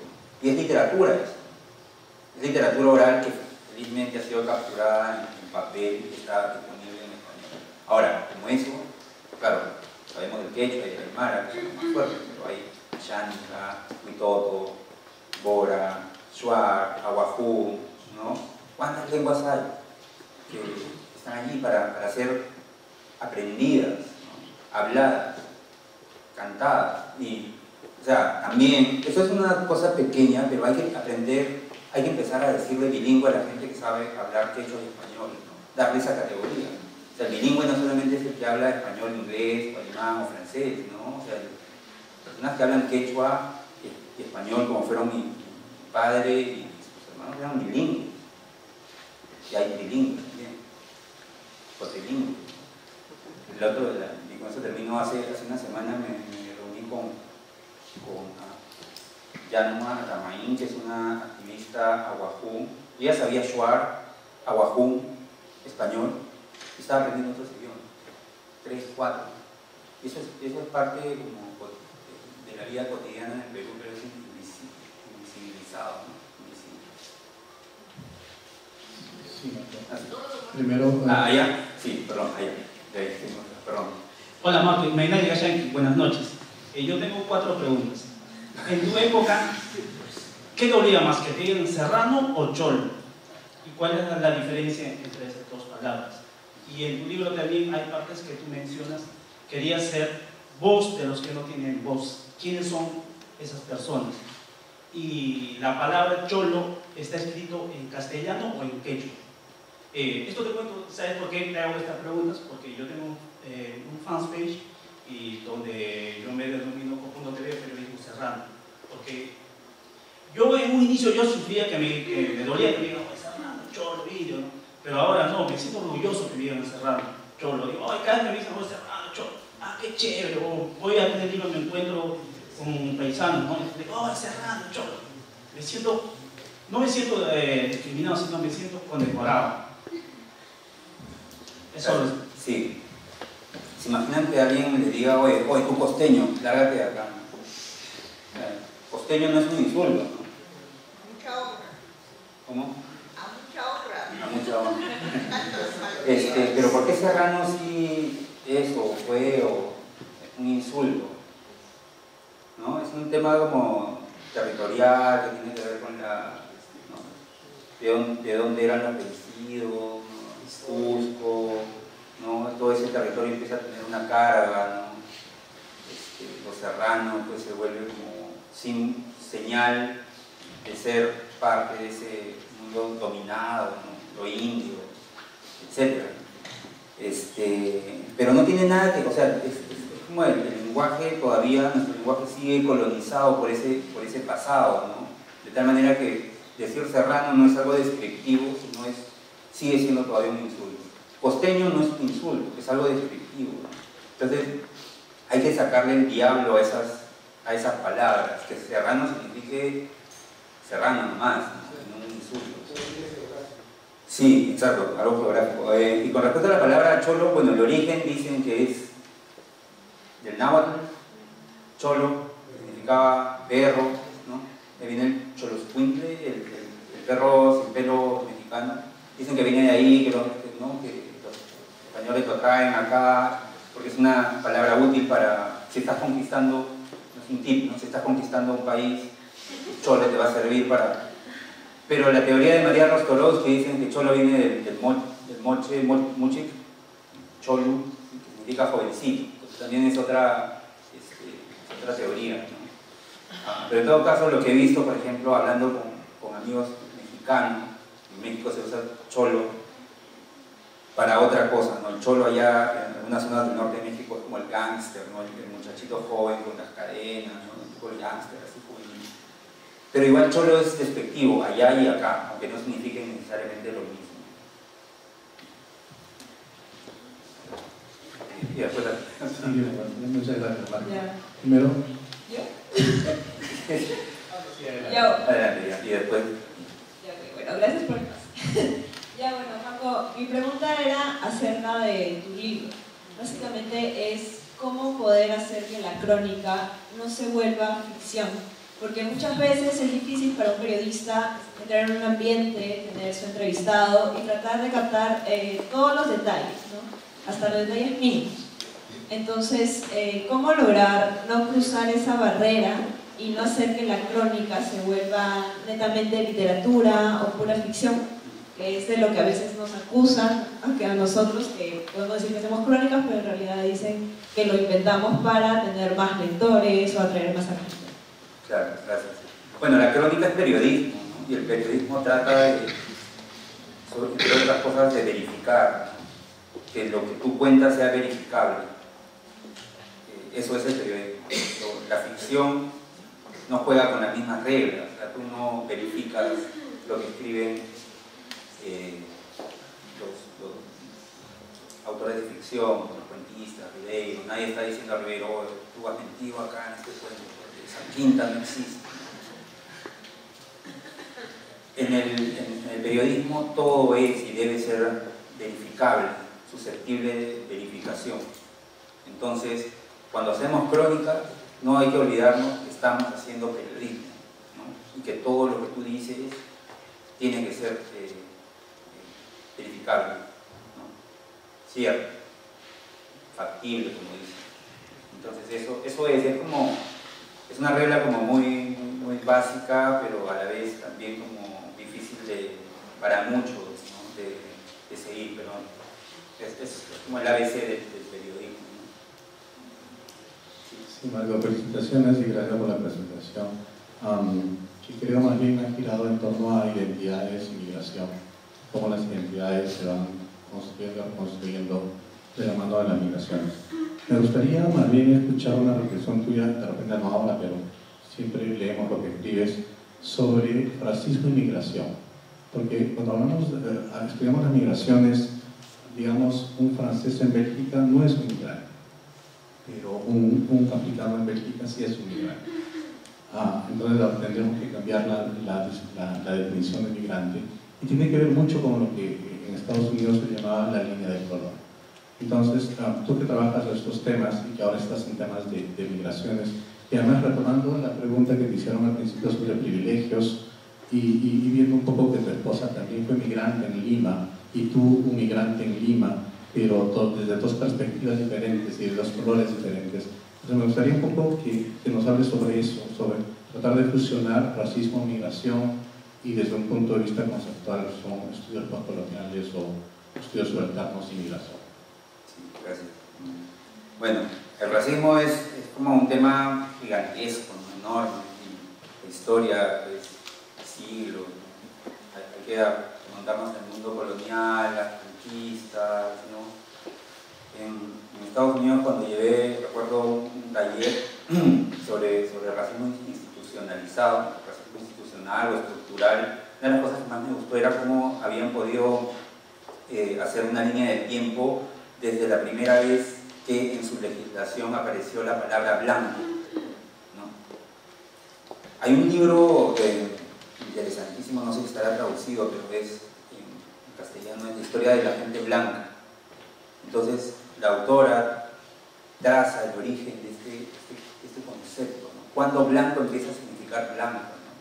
Y es literatura eso. Es literatura oral que felizmente ha sido capturada en, en papel y que está disponible en español. Ahora, como eso, claro, sabemos del quechua y del aymara, que son más fuertes, pero hay Xánica, Huitoto, Bora, Shuar, Aguajú, ¿no? ¿Cuántas lenguas hay que están allí para, para ser aprendidas, ¿no? Habladas, cantadas? Y, o sea, también, eso es una cosa pequeña, pero hay que aprender, hay que empezar a decirle bilingüe a la gente que sabe hablar quechua y español, ¿no? Darle esa categoría. O sea, el bilingüe no solamente es el que habla español, inglés, o alemán o francés, ¿no? O sea, personas que hablan quechua y español, como fueron mi, mi padre y sus hermanos, eran bilingües. Y hay bilingües también, cotilingües. El otro, la, y con eso terminó hace, hace una semana, me, me reuní con, con uh, Yanuma Ramaín, que es una activista aguajú. Ella sabía shuar, aguajú, español, y estaba aprendiendo otros idiomas, tres, cuatro. Y eso es, eso es parte como de la vida cotidiana en el Perú, pero es invisibilizado, ¿no? Primero. Ah, allá. Sí, perdón, allá. Ahí, sí, perdón. Hola Marco, Mainari Gayanqui, buenas noches. Eh, yo tengo cuatro preguntas. En tu época, ¿qué dolía más, que te digan serrano o cholo? ¿Y cuál es la diferencia entre esas dos palabras? Y en tu libro también hay partes que tú mencionas, querías ser voz de los que no tienen voz. ¿Quiénes son esas personas? Y la palabra cholo está escrito en castellano o en quechua. Eh, esto te cuento, ¿sabes por qué te hago estas preguntas? Porque yo tengo eh, un fanpage y donde yo me denomino Cojundo T V, periodismo serrano. Porque yo en un inicio yo sufría que me, que me dolía que me digan, oh, serrano, cholo, vídeo, ¿no? Pero ahora no, me siento orgulloso que me digan serrano, cholo. Digo, ay, cada vez que me dicen, oh, serrano, cholo, ah, qué chévere. O voy a tener libro, me encuentro con paisanos, ¿no? Y digo, oh, serrano, cholo. Me siento, no me siento eh, discriminado, sino me siento condecorado. Eso es. Sí. ¿Se imaginan que alguien le diga, oye, oye, tú costeño, lárgate de acá? Costeño no es un insulto, ¿no? Mucha obra. ¿Cómo? A mucha obra. A mucha obra. Este, pero ¿por qué serrano sí eso fue o un insulto? ¿No? Es un tema como territorial que tiene que ver con la, ¿no? de, dónde, de dónde eran los vencidos, ¿no? Cusco, ¿no? Todo ese territorio empieza a tener una carga, ¿no? Este, los serranos pues se vuelve como sin señal de ser parte de ese mundo dominado, ¿no? Lo indio, etcétera. Este, pero no tiene nada que, o sea, es, es, es como el, el lenguaje todavía, nuestro lenguaje sigue colonizado por ese, por ese pasado, ¿no? De tal manera que decir serrano no es algo descriptivo, sino es, sigue siendo todavía un insulto. Costeño no es un insulto, es algo descriptivo, ¿no? Entonces hay que sacarle el diablo a esas, a esas palabras, que serrano signifique serrano nomás, ¿no? No un insulto. Sí, exacto, algo geográfico. Eh, y con respecto a la palabra cholo, bueno, el origen dicen que es del náhuatl, cholo, que significaba perro, ¿no? Que viene el choloscuintle, el, el, el perro sin pelo mexicano. Dicen que viene de ahí, que, lo, que, ¿no? que los españoles lo traen acá, porque es una palabra útil para, si estás conquistando, no es un tip, ¿no? Si estás conquistando un país, cholo te va a servir para... Pero la teoría de María Rostolowski dicen que cholo viene del, del, mo, del moche, mo, muchik, cholu, que significa jovencito. Entonces también es otra, este, otra teoría, ¿no? Pero en todo caso, lo que he visto, por ejemplo, hablando con, con amigos mexicanos, en México se usa cholo para otra cosa, ¿no? El cholo allá en algunas zonas del norte de México es como el gángster, ¿no? El, el muchachito joven con las cadenas, ¿no? Un poco el gángster, así juvenil. Pero igual cholo es despectivo, allá y acá, aunque no signifique necesariamente lo mismo. Y después... Sí, muchas gracias, Marco. Ya. Primero... ¿Yo? Yo. Adelante, ya. Y después... Ya, bueno, gracias por el pase. Ya, bueno, Marco, mi pregunta era acerca de tu libro. Básicamente es cómo poder hacer que la crónica no se vuelva ficción, porque muchas veces es difícil para un periodista entrar en un ambiente, tener su entrevistado y tratar de captar eh, todos los detalles, ¿no? Hasta los detalles mínimos. Entonces, eh, ¿cómo lograr no cruzar esa barrera y no hacer que la crónica se vuelva netamente literatura o pura ficción, que es de lo que a veces nos acusan, aunque a nosotros que podemos decir que hacemos crónicas, pero en realidad dicen que lo inventamos para tener más lectores o atraer más a gente? Claro, gracias. Bueno, la crónica es periodismo, ¿no? Y el periodismo trata de, sobre, entre otras cosas, de verificar, ¿no? Que lo que tú cuentas sea verificable. Eh, eso es el periodismo. La ficción no juega con las mismas reglas, o sea, tú no verificas lo que escriben eh, los, los autores de ficción, los cuentistas, Ribeiro. Nadie está diciendo a Ribeiro, oh, tú has mentido acá en este cuento, porque esa quinta no existe. En el, en el periodismo todo es y debe ser verificable, susceptible de verificación. Entonces, cuando hacemos crónicas, no hay que olvidarnos que estamos haciendo periodismo, ¿no? Y que todo lo que tú dices tiene que ser eh, verificable, ¿no? Cierto, factible, como dicen. Entonces eso, eso es, es como, es una regla como muy, muy, muy básica, pero a la vez también como difícil de, para muchos, ¿no? de, de seguir, pero es, es como el A B C del, del periodismo. Sí, Marco, felicitaciones y gracias por la presentación. Um, yo creo más bien ha girado en torno a identidades y migración, cómo las identidades se van construyendo, construyendo de la mano de las migraciones. Me gustaría más bien escuchar una reflexión tuya, de repente no ahora, pero siempre leemos lo que escribes, sobre racismo y migración. Porque cuando hablamos, eh, estudiamos las migraciones, digamos, un francés en Bélgica no es un migrante, pero un, un africano en Bélgica sí es un migrante. Ah, entonces tendremos que cambiar la, la, la, la definición de migrante, y tiene que ver mucho con lo que en Estados Unidos se llamaba la línea del color. Entonces, ah, tú que trabajas estos temas y que ahora estás en temas de, de migraciones, y además retomando la pregunta que te hicieron al principio sobre privilegios, y, y, y viendo un poco que tu esposa también fue migrante en Lima, y tú un migrante en Lima, pero to, desde dos perspectivas diferentes y de dos colores diferentes. Entonces me gustaría un poco que, que nos hables sobre eso, sobre tratar de fusionar racismo, migración, y desde un punto de vista conceptual son estudios postcoloniales o estudios subalternos y migración. Sí, gracias. Bueno, el racismo es, es como un tema gigantesco, ¿no? Enorme, y la historia es siglos, ¿no? Hay, hay que remontarnos al mundo colonial, las conquistas, ¿no? En, en Estados Unidos, cuando llevé, recuerdo un taller sobre, sobre racismo institucionalizado, racismo institucional o estructural, una de las cosas que más me gustó era cómo habían podido eh, hacer una línea de tiempo desde la primera vez que en su legislación apareció la palabra blanco, ¿no? Hay un libro eh, interesantísimo, no sé si estará traducido, pero es en castellano, es la historia de la gente blanca. Entonces, la autora traza el origen de este, este, este concepto, ¿no? Cuando blanco empieza a significar blanco, ¿no?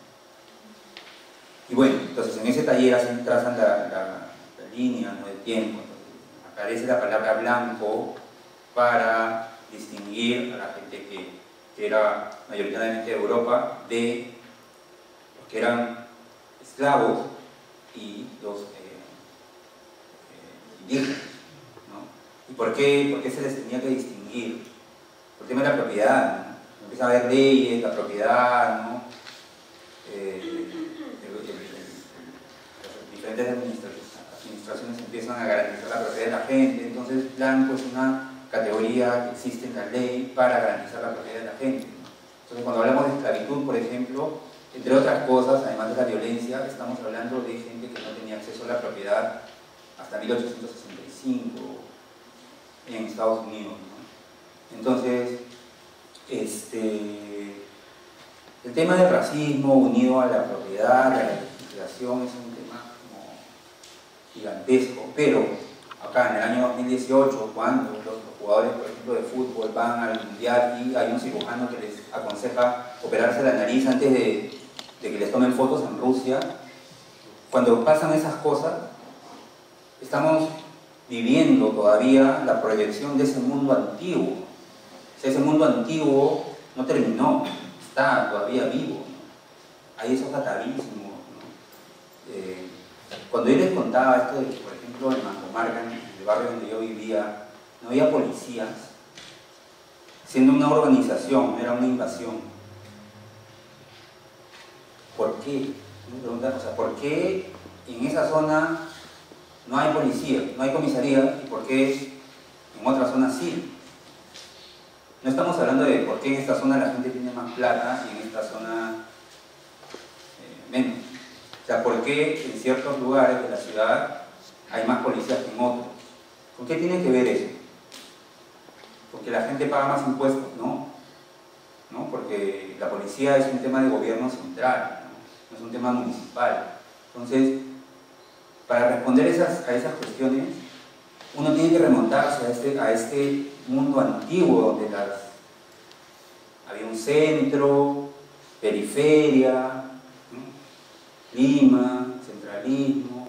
Y bueno, entonces en ese taller hacen, trazan la, la, la línea, ¿no? de tiempo. Entonces, aparece la palabra blanco para distinguir a la gente que, que era mayoritariamente de Europa de los que eran esclavos y los eh, eh, indígenas. ¿Y por qué, por qué se les tenía que distinguir? Por el tema de la propiedad, ¿no? Empieza a haber leyes, la propiedad, ¿no? Eh, el, el, el, las diferentes administraciones, administraciones empiezan a garantizar la propiedad de la gente. Entonces, blanco es una categoría que existe en la ley para garantizar la propiedad de la gente, ¿no? Entonces, cuando hablamos de esclavitud, por ejemplo, entre otras cosas, además de la violencia, estamos hablando de gente que no tenía acceso a la propiedad hasta mil ochocientos sesenta y cinco en Estados Unidos, ¿no? Entonces, este, el tema del racismo unido a la propiedad, a la legislación, es un tema como gigantesco, pero acá en el año dos mil dieciocho, cuando los, los jugadores, por ejemplo, de fútbol van al mundial y hay un cirujano que les aconseja operarse la nariz antes de, de que les tomen fotos en Rusia. Cuando pasan esas cosas, estamos viviendo todavía la proyección de ese mundo antiguo. O sea, ese mundo antiguo no terminó, está todavía vivo, ¿no? Hay esos atavismos, ¿no? Eh, cuando yo les contaba esto de que, por ejemplo, en Mancomarca, en el barrio donde yo vivía, no había policías, siendo una urbanización, era una invasión. ¿Por qué? Me preguntan, o sea, ¿por qué en esa zona no hay policía, no hay comisaría, y por qué en otras zonas sí? No estamos hablando de por qué en esta zona la gente tiene más plata y en esta zona eh, menos. O sea, ¿por qué en ciertos lugares de la ciudad hay más policías que en otros? ¿Con qué tiene que ver eso? ¿Porque la gente paga más impuestos? No. ¿No? Porque la policía es un tema de gobierno central, ¿no? No es un tema municipal. Entonces, para responder esas, a esas cuestiones, uno tiene que remontarse a este, a este mundo antiguo donde las, había un centro, periferia, ¿no? Lima, centralismo,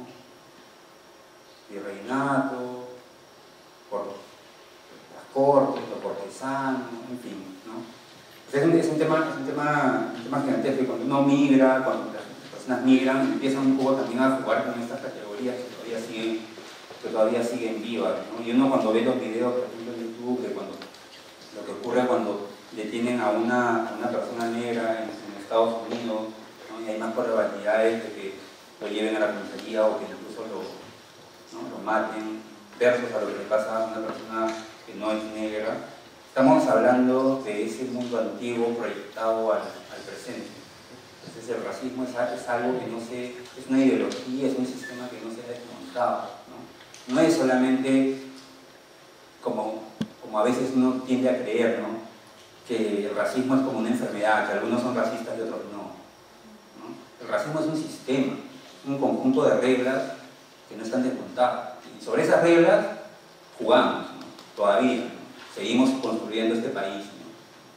virreinato, por las cortes, los cortesanos, en fin, ¿no? Es un, es un tema, es un tema, un tema gigantesco. Cuando uno migra, cuando las personas migran, empiezan un poco también a jugar con estas categorías que todavía siguen, que todavía siguen vivas, ¿no? Y uno cuando ve los videos, por ejemplo, en YouTube, de cuando, lo que ocurre cuando detienen a una, a una persona negra en, en Estados Unidos, ¿no? Y hay más probabilidades de que lo lleven a la comisaría o que incluso lo, ¿no? lo maten, versus a lo que le pasa a una persona que no es negra. Estamos hablando de ese mundo antiguo proyectado al, al presente. Entonces el racismo es, es algo que no se, es una ideología, es un sistema que no se ha desmontado, ¿no? No es solamente como, como a veces uno tiende a creer, ¿no? Que el racismo es como una enfermedad, que algunos son racistas y otros no, ¿no? El racismo es un sistema, un conjunto de reglas que no están desmontadas. Y sobre esas reglas jugamos, ¿no? Todavía, ¿no? Seguimos construyendo este país, ¿no?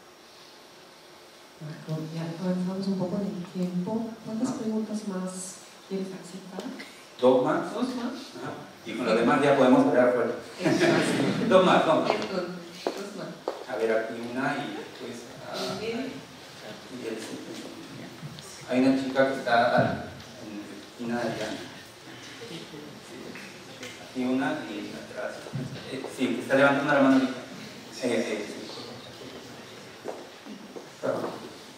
Marco, ya avanzamos un poco en el tiempo. ¿Cuántas preguntas más quieres aceptar? ¿Dos más? ¿Dos más? Ajá. Y con los demás ya podemos hablar fuera. Dos más, dos más. Dos más. A ver, aquí una y después... Uh, y el, hay una chica que está en la esquina de allá. Aquí una y atrás. Eh, sí, que está levantando la mano. Eh, eh, sí. Perdón.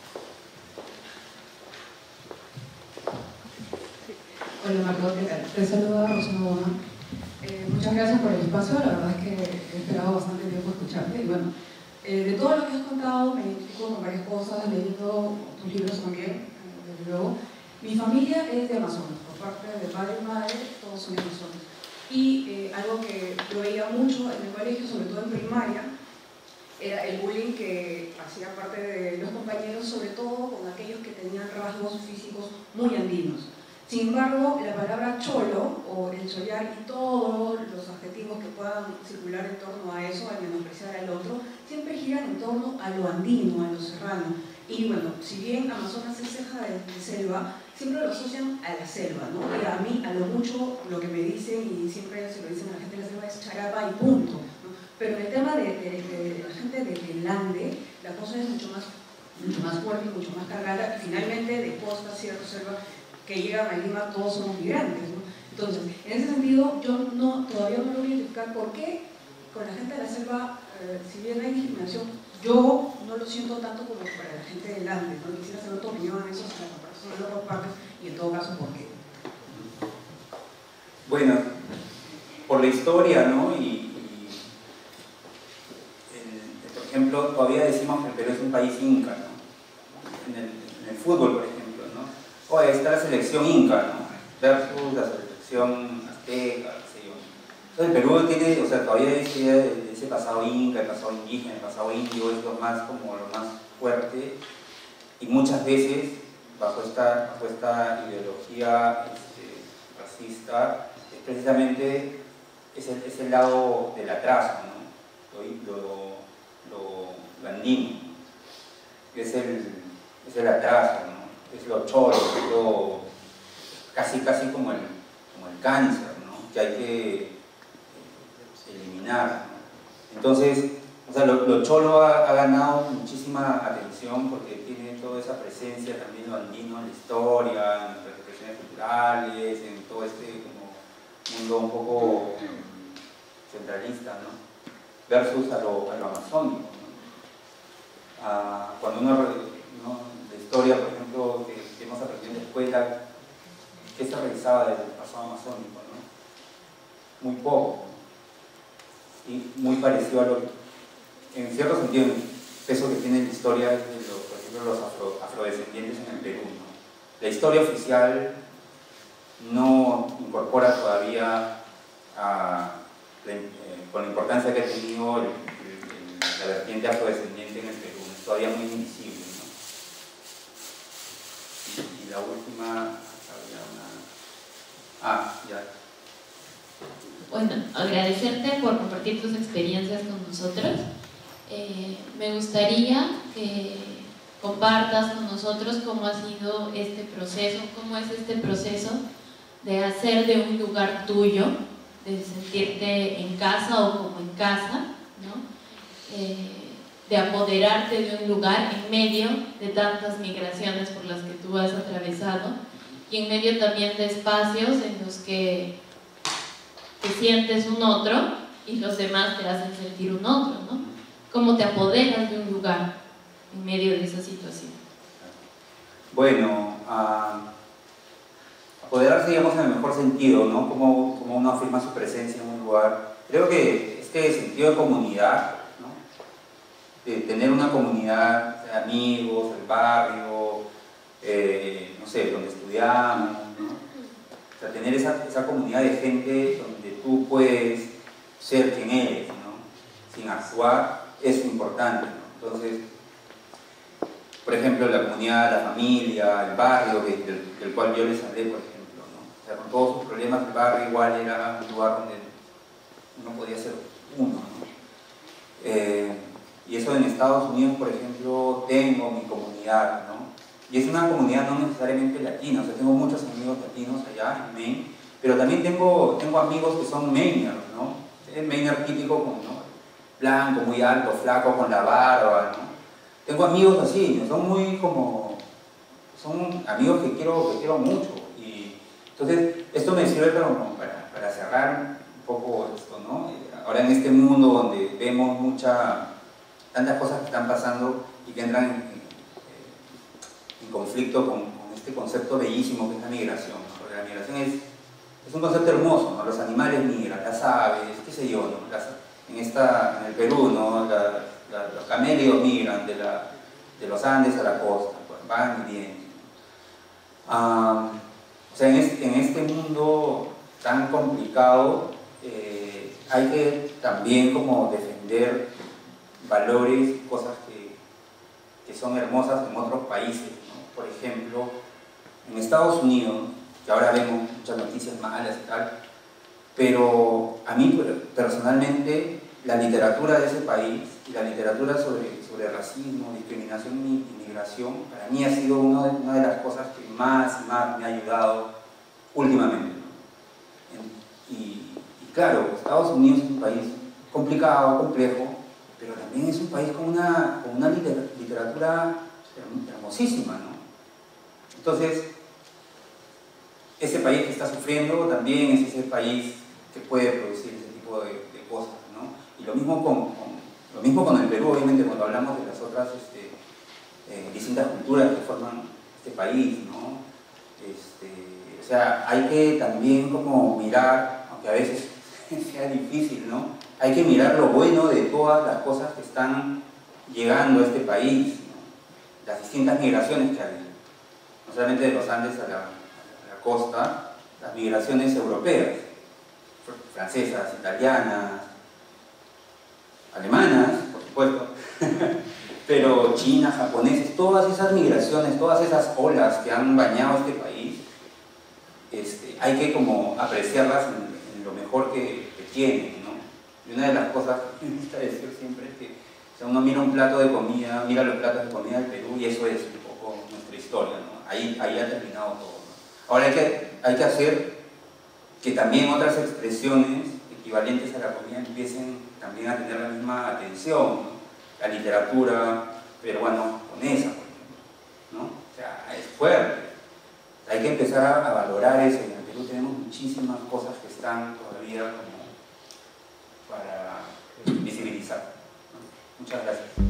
Hola Marco, ¿qué tal? Te saluda Rosana Bona. Eh, muchas gracias por el espacio, la verdad es que he esperado bastante tiempo escucharte y bueno, eh, de todo lo que has contado me identifico con varias cosas, leyendo tus libros también, eh, desde luego. Mi familia es de Amazonas, por parte de padre y madre, todos son de Amazonas. Y eh, algo que yo veía mucho en el colegio, sobre todo en primaria, era el bullying que hacía parte de los compañeros, sobre todo con aquellos que tenían rasgos físicos muy andinos. Sin embargo, la palabra cholo o el chollar y todos los adjetivos que puedan circular en torno a eso, al menospreciar al otro, siempre giran en torno a lo andino, a lo serrano. Y bueno, si bien Amazonas es ceja de, de selva, siempre lo asocian a la selva, ¿no? Y a mí, a lo mucho, lo que me dicen, y siempre se lo dicen a la gente de la selva, es charapa y punto, ¿no? Pero en el tema de, de, de, de la gente de, del Ande, la cosa es mucho más, mucho más fuerte y mucho más cargada, y finalmente de costa, sierra, selva, que llegan a Lima, todos somos migrantes, ¿no? Entonces, en ese sentido, yo no, todavía no logro identificar por qué con la gente de la selva, eh, si bien hay discriminación, yo no lo siento tanto como para la gente del Ande, ¿no? Quisiera saber tu opinión en eso, o sea, la comparación de las dos partes, y en todo caso, ¿por qué? Bueno, por la historia, ¿no? Y, y el, por ejemplo, todavía decimos que el Perú es un país inca, ¿no? En el, en el fútbol, por ejemplo. O oh, está la selección inca, ¿no? Versus la selección azteca, qué sé yo. Entonces el Perú tiene, o sea, todavía ese, ese pasado inca, el pasado indígena, el pasado indio, es lo más, como lo más fuerte. Y muchas veces, bajo esta, bajo esta ideología este, racista, es precisamente es el, es el lado del atraso, ¿no? lo, lo, lo, lo andino, es el, es el atraso, ¿no? Es lo choro, es lo, casi, casi como el, como el cáncer, ¿no? Que hay que eliminar, ¿no? Entonces, o sea, lo, lo cholo ha, ha ganado muchísima atención porque tiene toda esa presencia también lo andino en la historia, en nuestras expresiones culturales, en todo este como mundo un poco centralista, ¿no? Versus a lo, a lo amazónico, ¿no? Ah, cuando uno, ¿no? La historia, por ejemplo, que, que hemos aprendido en la escuela, ¿qué se realizaba desde el pasado amazónico, ¿no? Muy poco, y muy parecido a lo en cierto sentido, el peso que tiene la historia de los, por ejemplo, los afro, afrodescendientes en el Perú, ¿no? La historia oficial no incorpora todavía a, la, eh, con la importancia que ha tenido el, el, el, la vertiente afrodescendiente en el Perú, es todavía muy invisible, ¿no? Y, y la última, había una... Ah, ya. Bueno, agradecerte por compartir tus experiencias con nosotros. Eh, me gustaría que compartas con nosotros cómo ha sido este proceso, cómo es este proceso de hacer de un lugar tuyo, de sentirte en casa o como en casa, ¿no? Eh, de apoderarte de un lugar en medio de tantas migraciones por las que tú has atravesado y en medio también de espacios en los que te sientes un otro y los demás te hacen sentir un otro, ¿no? ¿Cómo te apoderas de un lugar en medio de esa situación? Bueno, uh, apoderarse, digamos, en el mejor sentido, ¿no? Como, como uno afirma su presencia en un lugar. Creo que este sentido de comunidad, ¿no? De tener una comunidad de amigos, el barrio, eh, no sé, donde estudiamos, ¿no? O sea, tener esa, esa comunidad de gente donde tú puedes ser quien eres, ¿no? Sin actuar, es importante, ¿no? Entonces, por ejemplo, la comunidad, la familia, el barrio que, del, del cual yo les hablé, por ejemplo, ¿no? O sea, con todos sus problemas, el barrio igual era un lugar donde uno podía ser uno, ¿no? Eh, y eso en Estados Unidos, por ejemplo, tengo mi comunidad, ¿no? Y es una comunidad no necesariamente latina, o sea, tengo muchos amigos latinos allá en Maine, pero también tengo, tengo amigos que son Mainers, ¿no? El Mainer típico, con, ¿no? Blanco, muy alto, flaco, con la barba, ¿no? Tengo amigos así, ¿no? Son muy como, son amigos que quiero, que quiero mucho, y entonces esto me sirve para, para, para cerrar un poco esto, ¿no? Ahora en este mundo donde vemos mucha, tantas cosas que están pasando y que entran en, en, en conflicto con, con este concepto bellísimo que es la migración, ¿no? Porque la migración es, es un concepto hermoso, ¿no? Los animales migran, las aves, qué sé yo, ¿no? Las, en, esta, en el Perú, ¿no? La, la, los camélidos migran de, la, de los Andes a la costa, pues, van y vienen. Um, o sea, en este, en este mundo tan complicado, eh, hay que también como defender valores, cosas que, que son hermosas en otros países, ¿no? Por ejemplo, en Estados Unidos, que ahora vemos muchas noticias malas y tal, pero a mí personalmente la literatura de ese país y la literatura sobre, sobre racismo, discriminación y inmigración, para mí ha sido una de, una de las cosas que más y más me ha ayudado últimamente, ¿no? Y, y claro, Estados Unidos es un país complicado, complejo, pero también es un país con una, con una literatura hermosísima, ¿no? Entonces, ese país que está sufriendo también es ese país que puede producir ese tipo de, de cosas, ¿no? Y lo mismo con, con, lo mismo con el Perú, obviamente, cuando hablamos de las otras este, eh, distintas culturas que forman este país, ¿no? Este, o sea, hay que también como mirar, aunque a veces sea difícil, ¿no? Hay que mirar lo bueno de todas las cosas que están llegando a este país, ¿no? Las distintas migraciones que hay, no solamente de los Andes a la, a la costa, las migraciones europeas, francesas, italianas, alemanas, por supuesto, pero chinas, japoneses, todas esas migraciones, todas esas olas que han bañado este país, este, hay que como apreciarlas en, en lo mejor que, que tienen, ¿no? Y una de las cosas que me gusta decir siempre es que o sea, uno mira un plato de comida, mira los platos de comida del Perú y eso es un poco nuestra historia, ¿no? Ahí, ahí ha terminado todo, ¿no? Ahora hay que, hay que hacer que también otras expresiones equivalentes a la comida empiecen también a tener la misma atención, ¿no? La literatura peruana japonesa, por ejemplo, ¿no? O sea, es fuerte. Hay que empezar a, a valorar eso. En el Perú tenemos muchísimas cosas que están todavía como para visibilizar, ¿no? Muchas gracias.